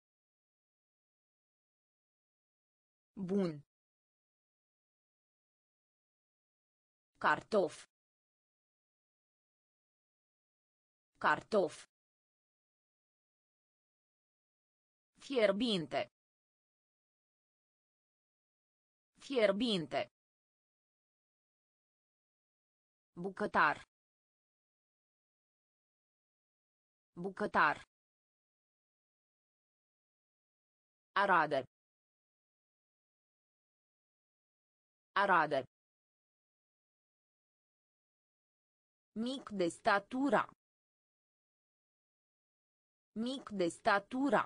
Bun. Cartof. Cartof. Fierbinte. Fierbinte. Bucătar. Bucătar. Arade. Arade. Mic de statura. Mic de statura.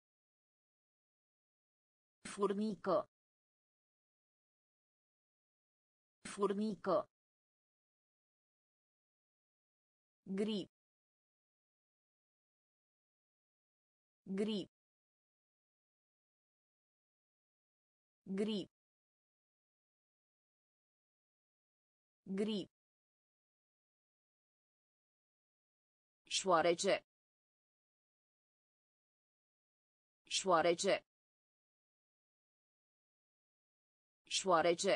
Furnică. Furnică. Gri. Gri. Gri. Gri. Șoarece. Șoarece. Șoarece.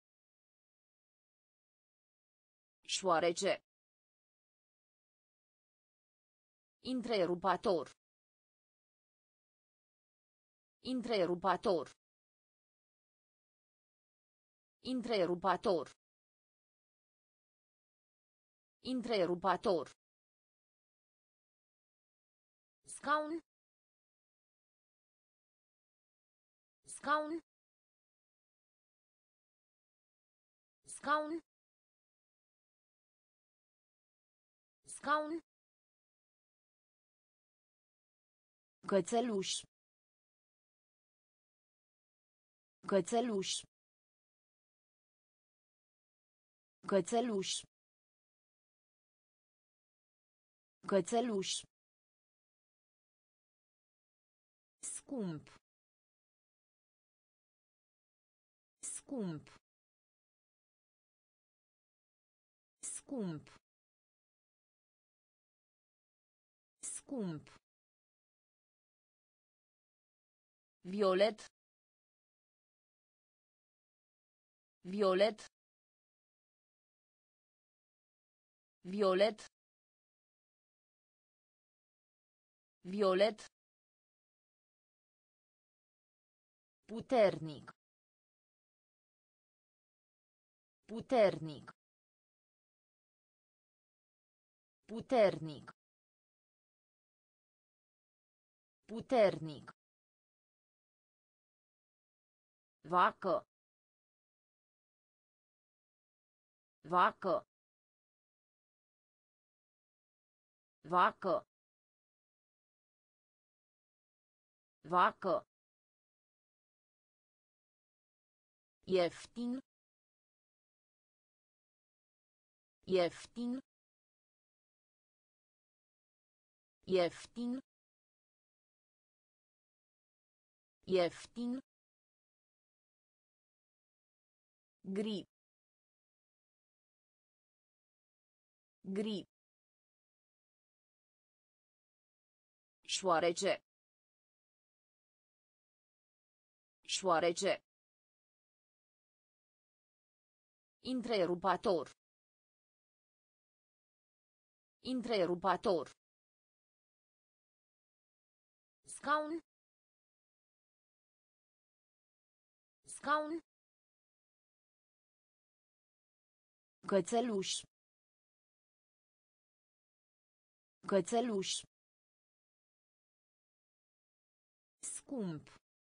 Șoarece. Întrerupator. Întrerupator. Întrerupator. Întrerupator. Scaun. Scaun. Scaun. Scaun. Cățeluș. Cățeluș. Cățeluș. Cățeluș. Scump. Scump. Scump. Scump. Violet. Violet. Violet. Violet. Puternic. Puternic. Puternic. Puternic. Vacă. Vacă. Vacă. Vacă. Ieftin. Ieftin. Ieftin. Ieftin. Gri. Gri. Șoarece. Șoarece. Întrerupator. Întrerupator. Scaun. Scaun. Cățeluș. Cățeluș. Scump.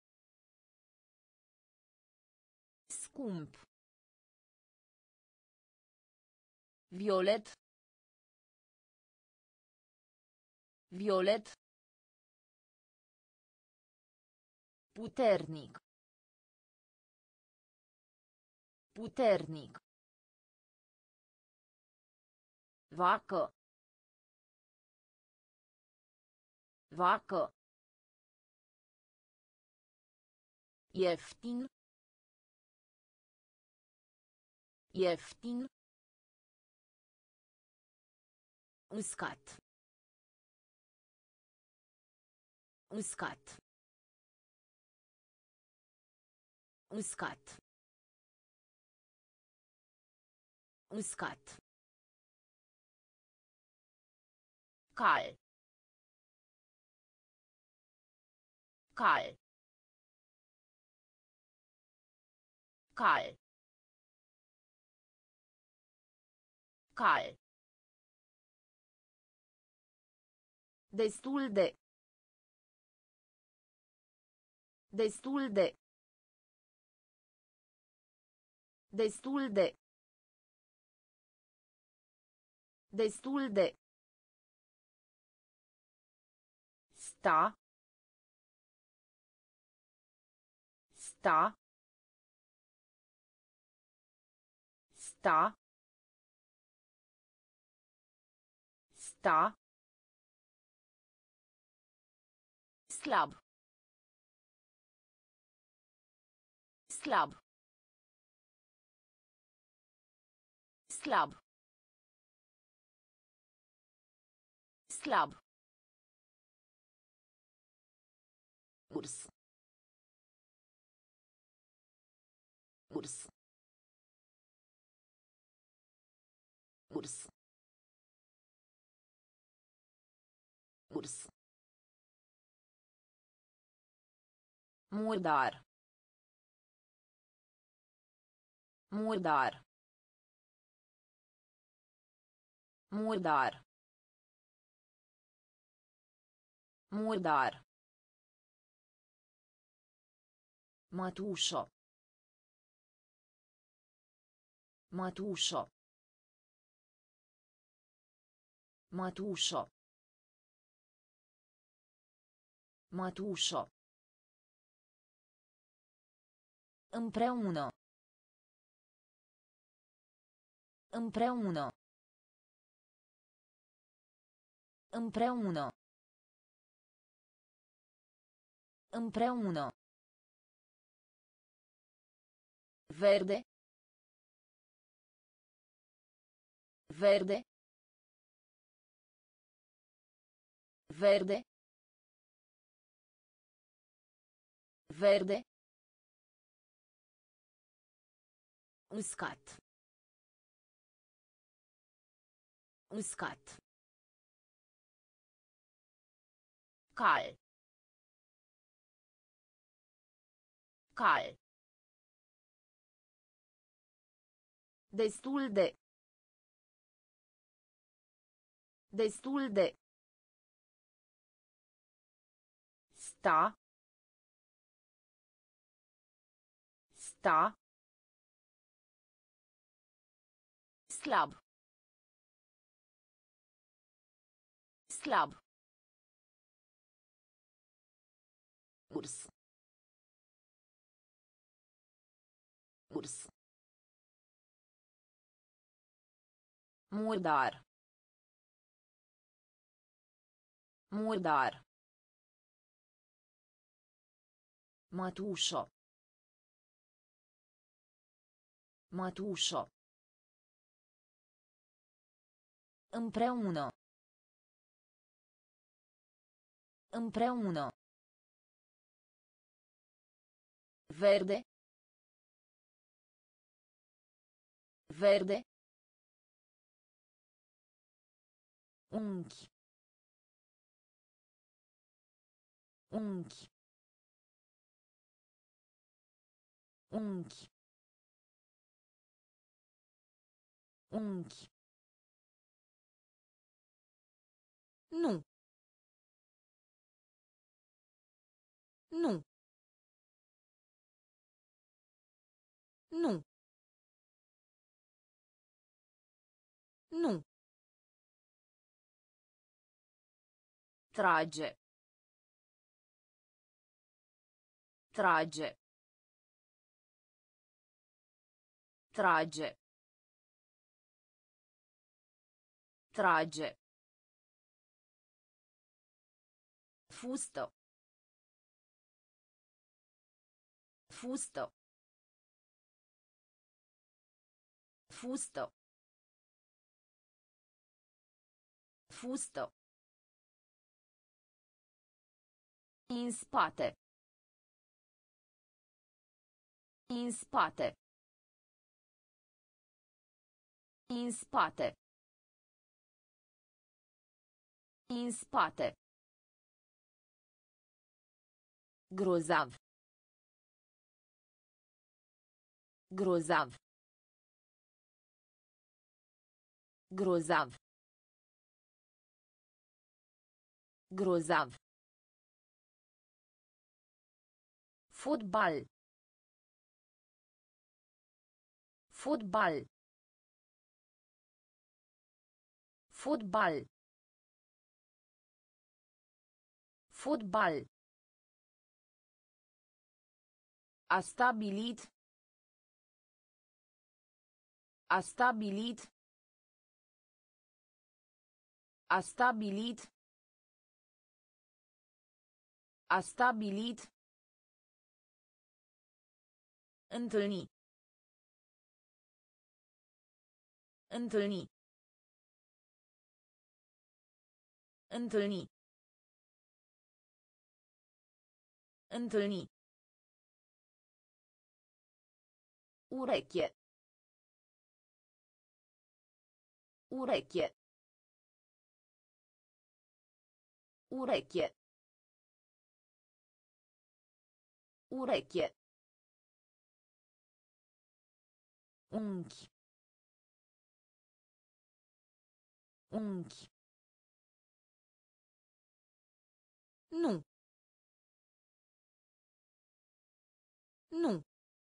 Scump. Violet. Violet. Puternic. Puternic. Vacă. Vacă. Ieftin. Ieftin. Uscat. Uscat. Uscat. Uscat. Cal. Cal. Cal. Cal. Destul de. Destul de. Destul de. Destul de. Sta. Sta. Sta. Sta. Slab. Slab. Slab. Slab. Urs. Urs. Urs. Urs. Murdar. Murdar. Murdar. Murdar. Mătușă. Mătușă. Mătușă. Mătușă. Împreună. Împreună. Împreună. Împreună. Verde. Verde. Verde. Verde. Uscat. Uscat. Cal. Cal. Destul de. Destul de. Sta. Sta. Slab. Slab. Urs. Urs. Murdar. Murdar. Mătușă. Mătușă. Împreună. Împreună. Verde. Verde. Unchi. Unchi. Unchi. Unchi. Nu. Nu. Nu. Nu. Trage. Trage. Trage. Trage. Fustă. Fustă. Fustă. Fustă. În spate. În spate. În spate. În spate. Grozav. Grozav. Grozav. Grozav. Fotbal. Fotbal. Fotbal. Fotbal. A stabilit. A stabilit. A stabilit. A stabilit. Întâlni. Întâlni. Întâlni. Întâlni. Ureche. Ureche. Ureche. Ureche. Unchi. Unchi. Nu. Nu.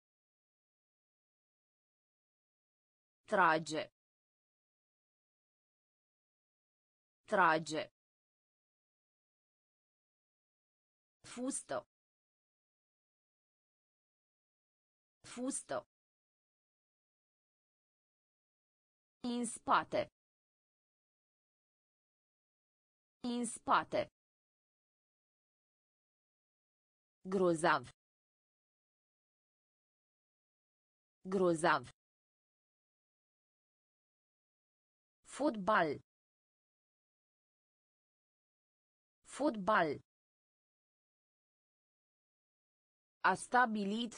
Trage. Trage. Fustă. Fustă. În spate. În spate. Grozav. Grozav. Fotbal. Fotbal. A stabilit.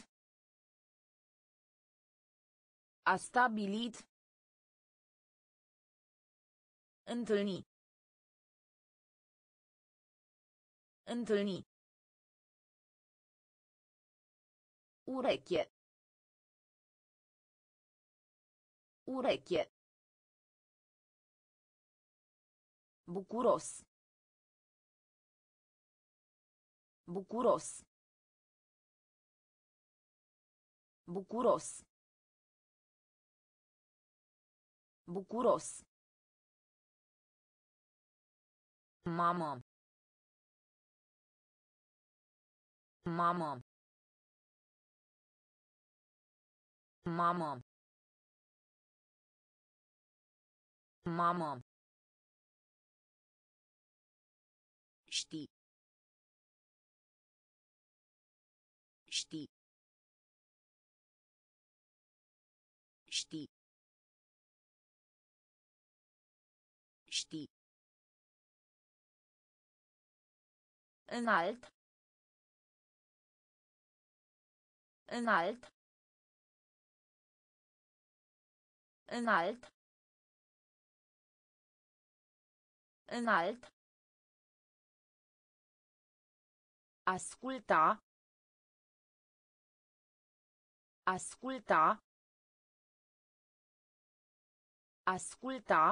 A stabilit. Întâlni. Întâlni. Ureche. Ureche. Bucuros. Bucuros. Bucuros. Bucuros. Mamă. Mamă. Mamă. Mamă. Știi. Știi. Știi. Știi. Înalt. Înalt. Înalt. Înalt. Asculta. Asculta. Asculta.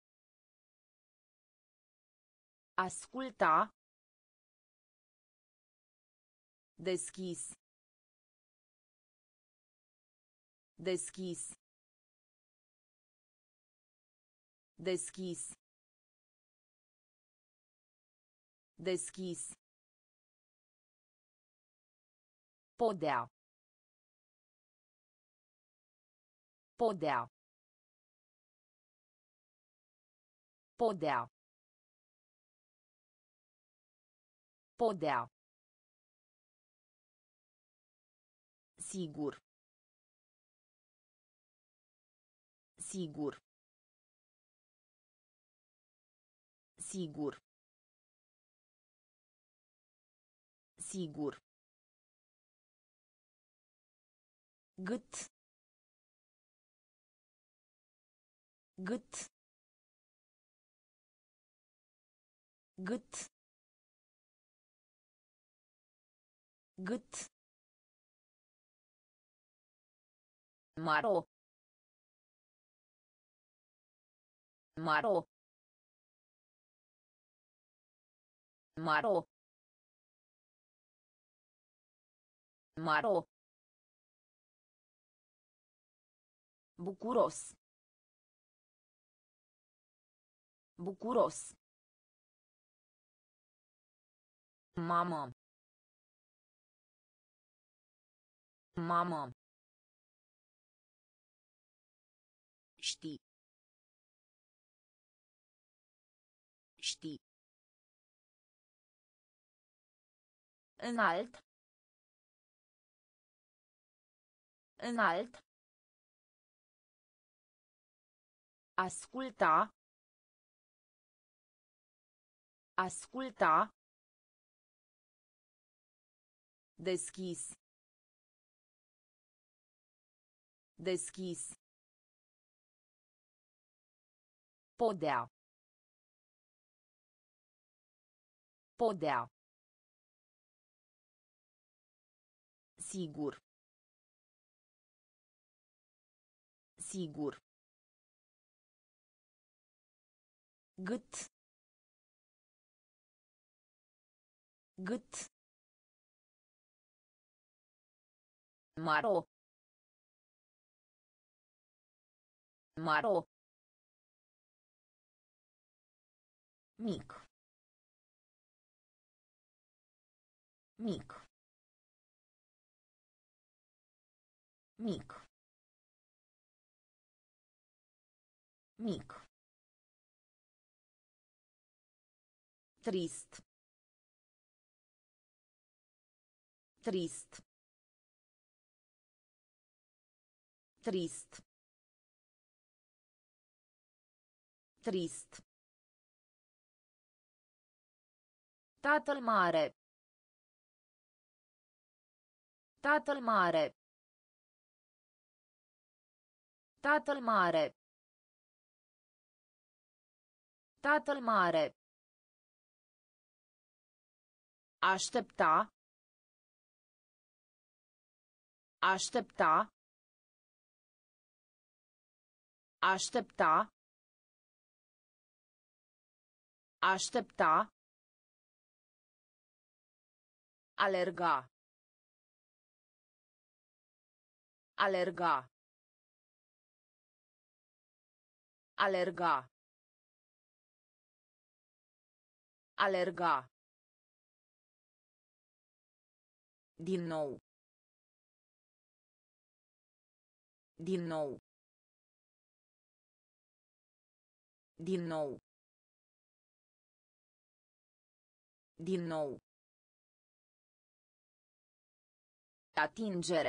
Asculta. Deschis. Deschis. Deschis. Deschis. Podea. Podea. Podea. Podea. Sigur. Sigur. Sigur. Sigur. Gât. Gât. Gât. Gât. Maro. Maro. Maro. Maro. Bucuros. Bucuros. Mamă. Mamă. Știi. Știi. Înalt. Înalt. Asculta. Asculta. Deschis. Deschis. Podea. Podea. Sigur. Sigur. Gât. Gât. Maro. Maro. Mic. Mic. Mic. Mic. Trist. Trist. Trist. Trist. Tatăl mare. Tatăl mare. Tatăl mare. Tatăl mare. Aștepta. Aștepta. Aștepta. Aștepta. Alerga. Alerga. Alerga. Alerga. Din nou. Din nou. Din nou. Din nou. Atingere.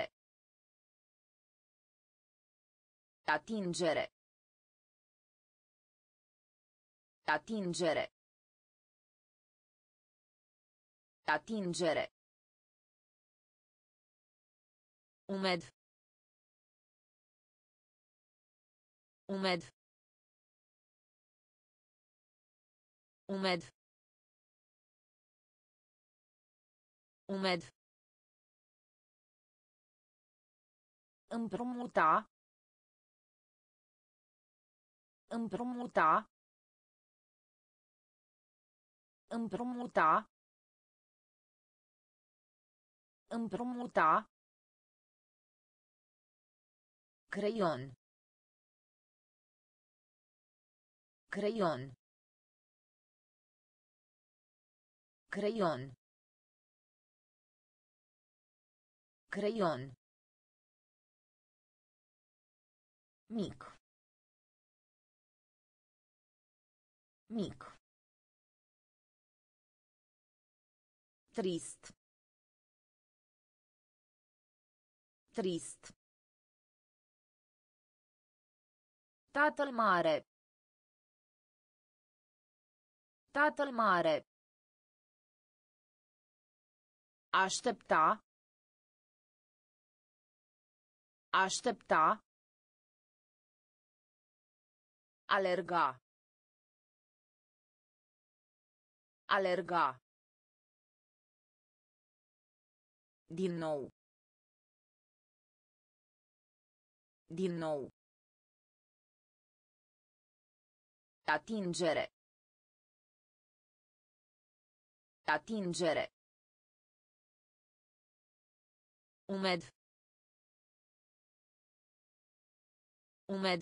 Atingere. Atingere. Atingere. Umed. Umed. Umed. Umed. Împrumuta. Împrumuta. Împrumuta. Împrumuta. Creion. Creion. Creion. Creion. Mic. Mic. Trist. Trist. Tatăl mare. Tatăl mare. Aștepta. Aștepta. Alerga. Alerga. Din nou. Din nou. Atingere. Atingere. Umed. Umed.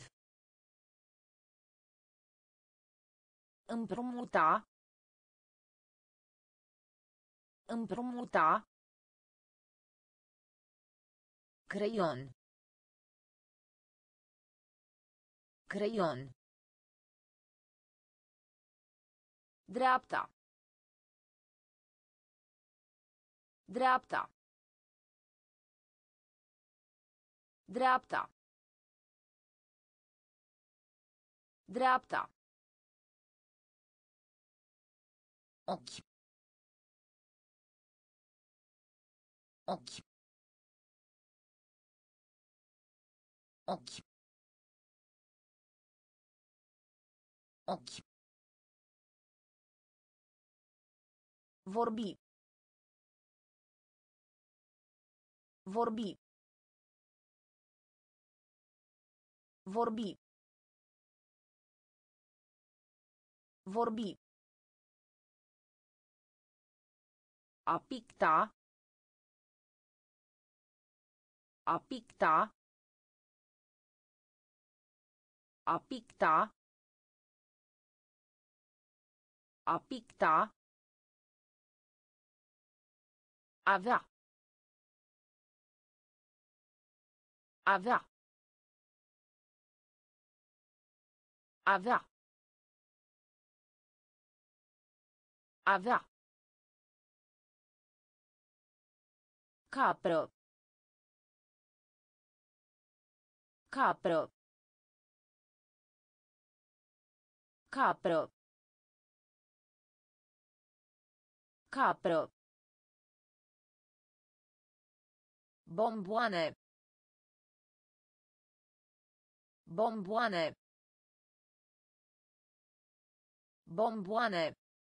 Împrumuta. Împrumuta. Creion. Creion. Dreapta. Dreapta. Dreapta. Dreapta. Ochi. Ochi. Ochi. Ochi. Vorbi. Vorbi. Vorbi. Vorbi. A picta. A picta. A picta. A picta. Avea. Avea. Avea. Avea. Capră. Capră. Capră. Capră. Bomboane. Bomboane. Bomboane.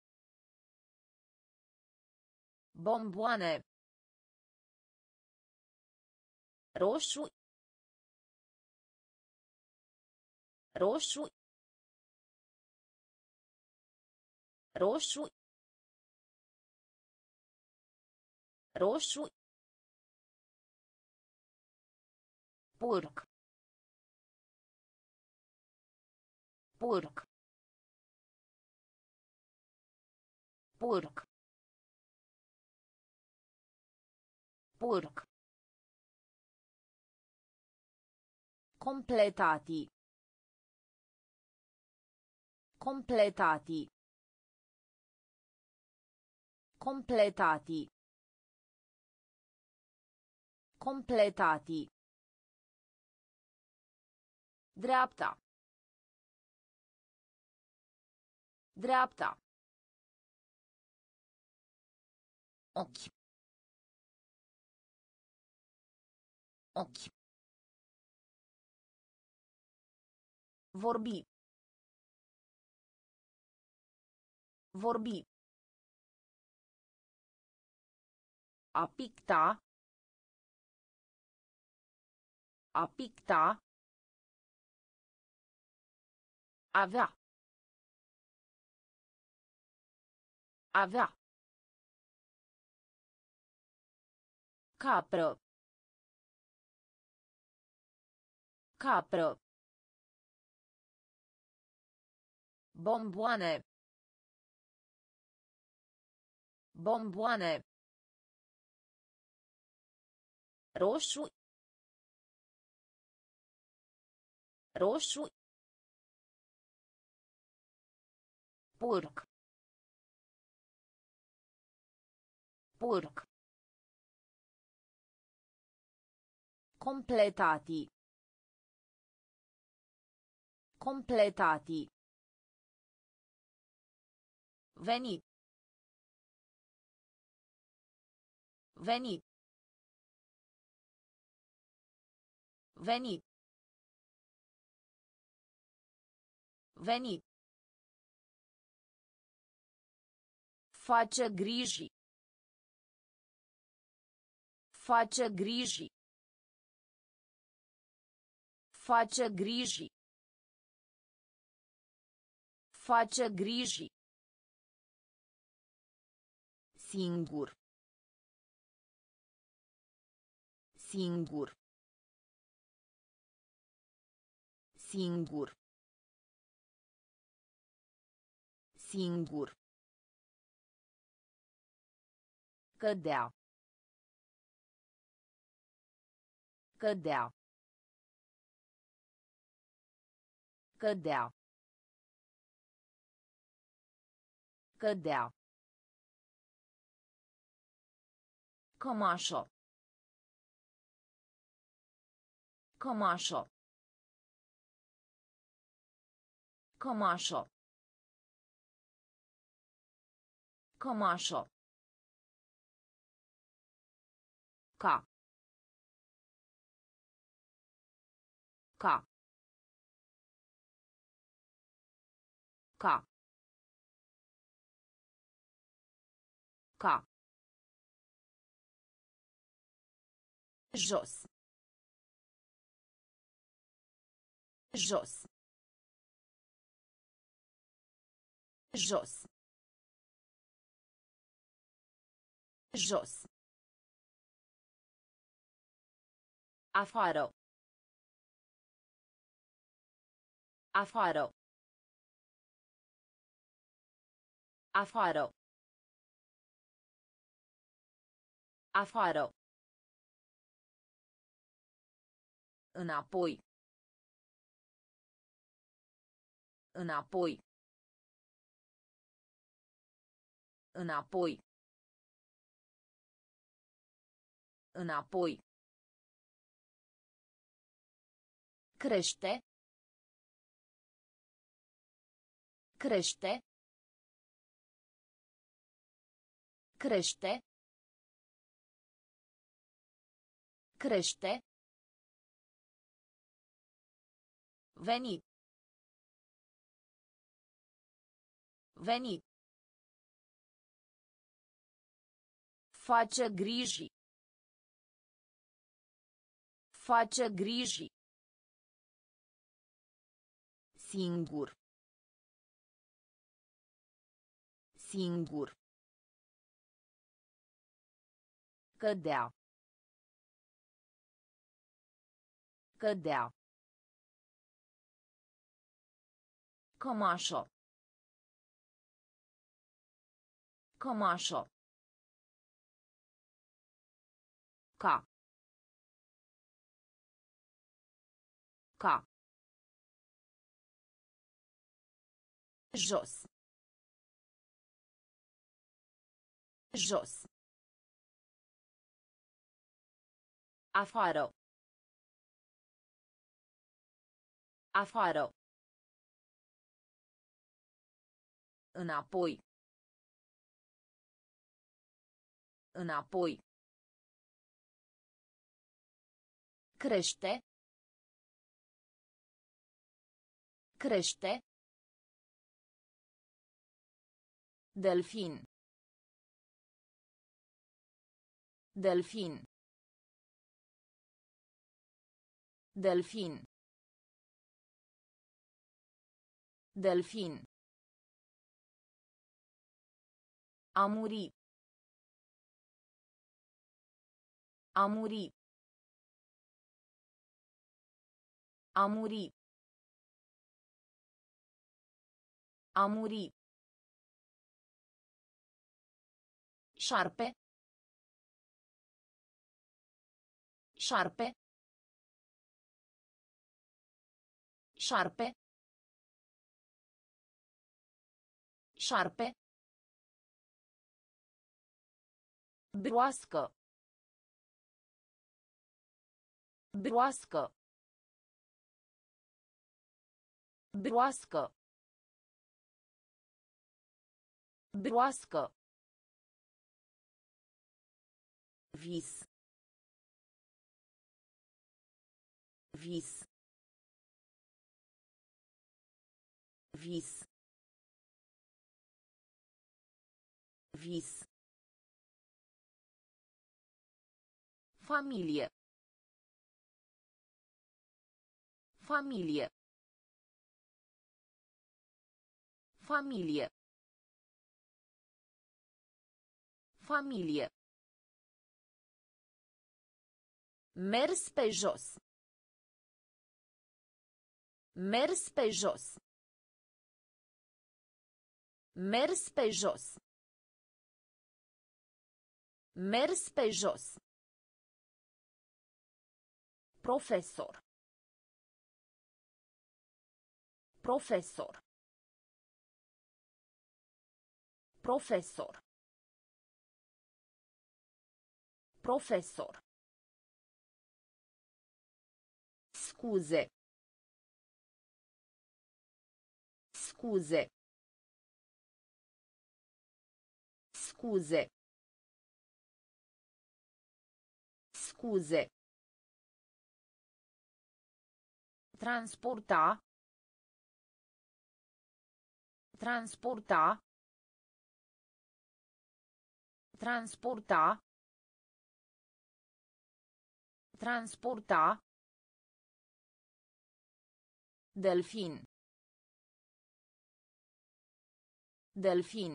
Bomboane. Roșu. Roșu. Roșu. Roșu. Porc. Porc. Porc. Porc. Completati. Completati. Completati. Completati. Dreapta. Dreapta. Ochi. Ochi. Vorbi. Vorbi. A picta. A picta. Avea. Avea. Capră. Capră. Bomboane. Bomboane. Roșu. Roșu. Porc. Porc. Completati. Completati. Veni. Veni. Veni. Veni. Face griji. Face griji. Face griji. Face griji. Singur. Singur. Singur. Singur. Cădea. Cădea. Cădea. Cădea. Cămașă. Cămașă. Cămașă. Cămașă. Ca. Ca. Ca. Ca. Jos. Jos. Jos. Jos. Afară. Afară. Afară. Afară. Înapoi. Înapoi. Înapoi. Înapoi. Crește. Crește. Crește. Crește. Veni. Veni. Face griji. Face griji. Singur. Singur. Cădea. Cădea. Cămașă. Cămașă. Ca. Ca. Jos. Jos. Afară. Afară. Înapoi. Înapoi. Crește. Crește. Delfin. Delfin. Delfin. Delfin. A muri. A muri. A muri. A muri. Șarpe. Șarpe. Șarpe. Șarpe. Broască. Broască. Broască. Broască. Vis. Vis. Vis. Vis. Familie. Familie. Familie. Familie. Mers pe jos. Mers pe jos. Mers pe jos. Mers pe jos. Profesor. Profesor. Profesor. Profesor. Scuze. Scuze. Scuze. Scuze. Transporta. Transporta. Transporta. Transporta. Delfin. Delfin.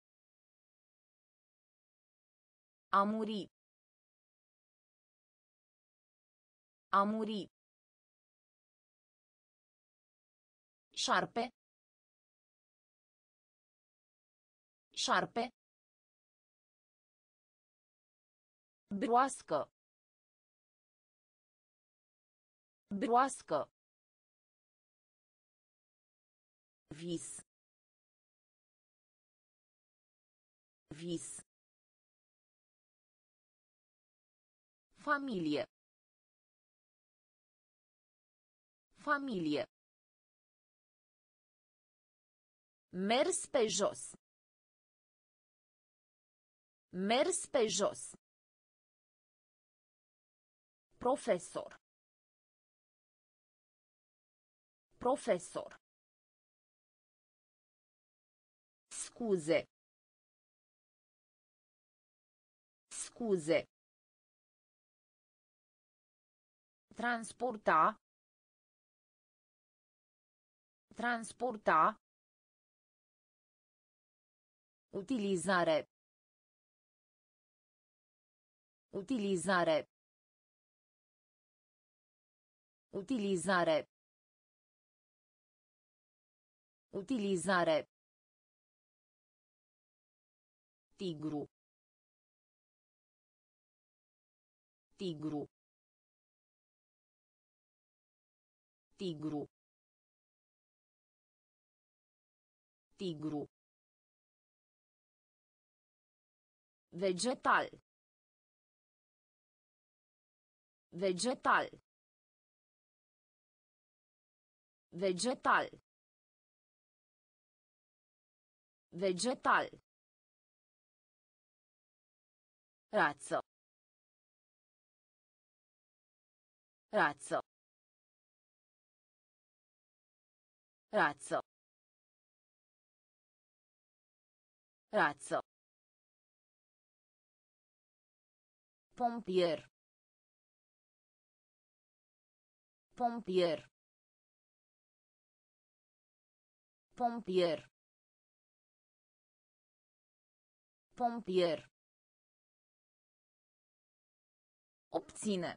A muri. A muri. Șarpe. Șarpe. Broască. Broască. Vis. Vis. Familie. Familie. Mers pe jos. Mers pe jos. Profesor. Profesor. Scuze. Scuze. Transporta. Transporta. Utilizare. Utilizare. Utilizare. Utilizare. Tigru. Tigru. Tigru. Tigru. Vegetal. Vegetal. Vegetal. Vegetal. Razzo. Razzo. Razzo. Razzo. Pompier. Pompier. Pompier. Pompier. Obține.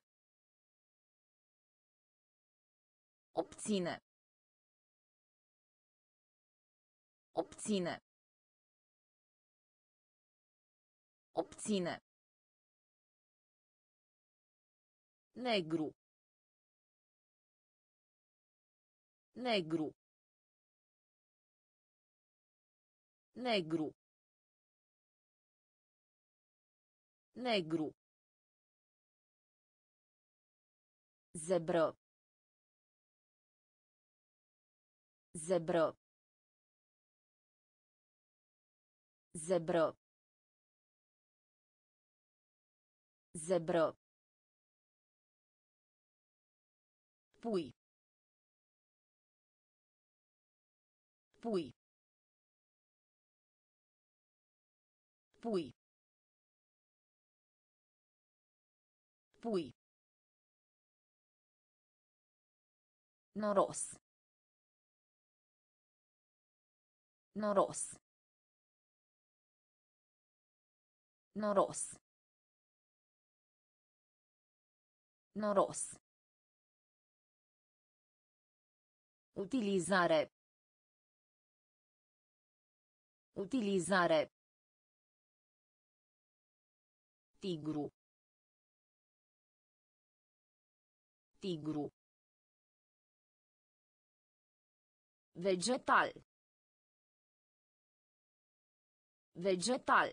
Obține. Obține. Obține. Negru. Negru. Negru. Negru. Zebră. Zebră. Zebră. Zebră. Pui. Pui. Pui. Pui. Noros. Noros. Noros. Noros. Utilizare. Utilizare. Tigru. Tigru. Vegetal. Vegetal.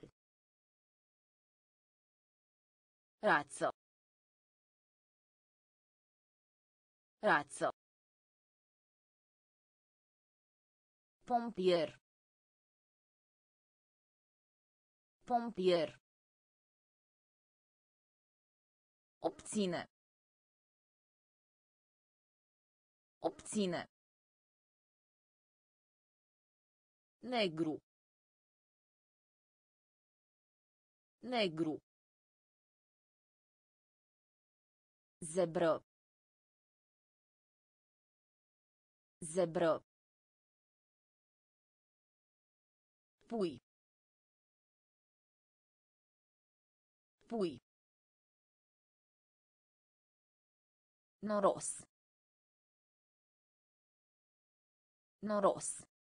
Razzo. Razzo. Pompier. Pompier. Obține. Obține. Negru. Negru. Zebră. Zebră. Pui. Pui. Noros. Noros.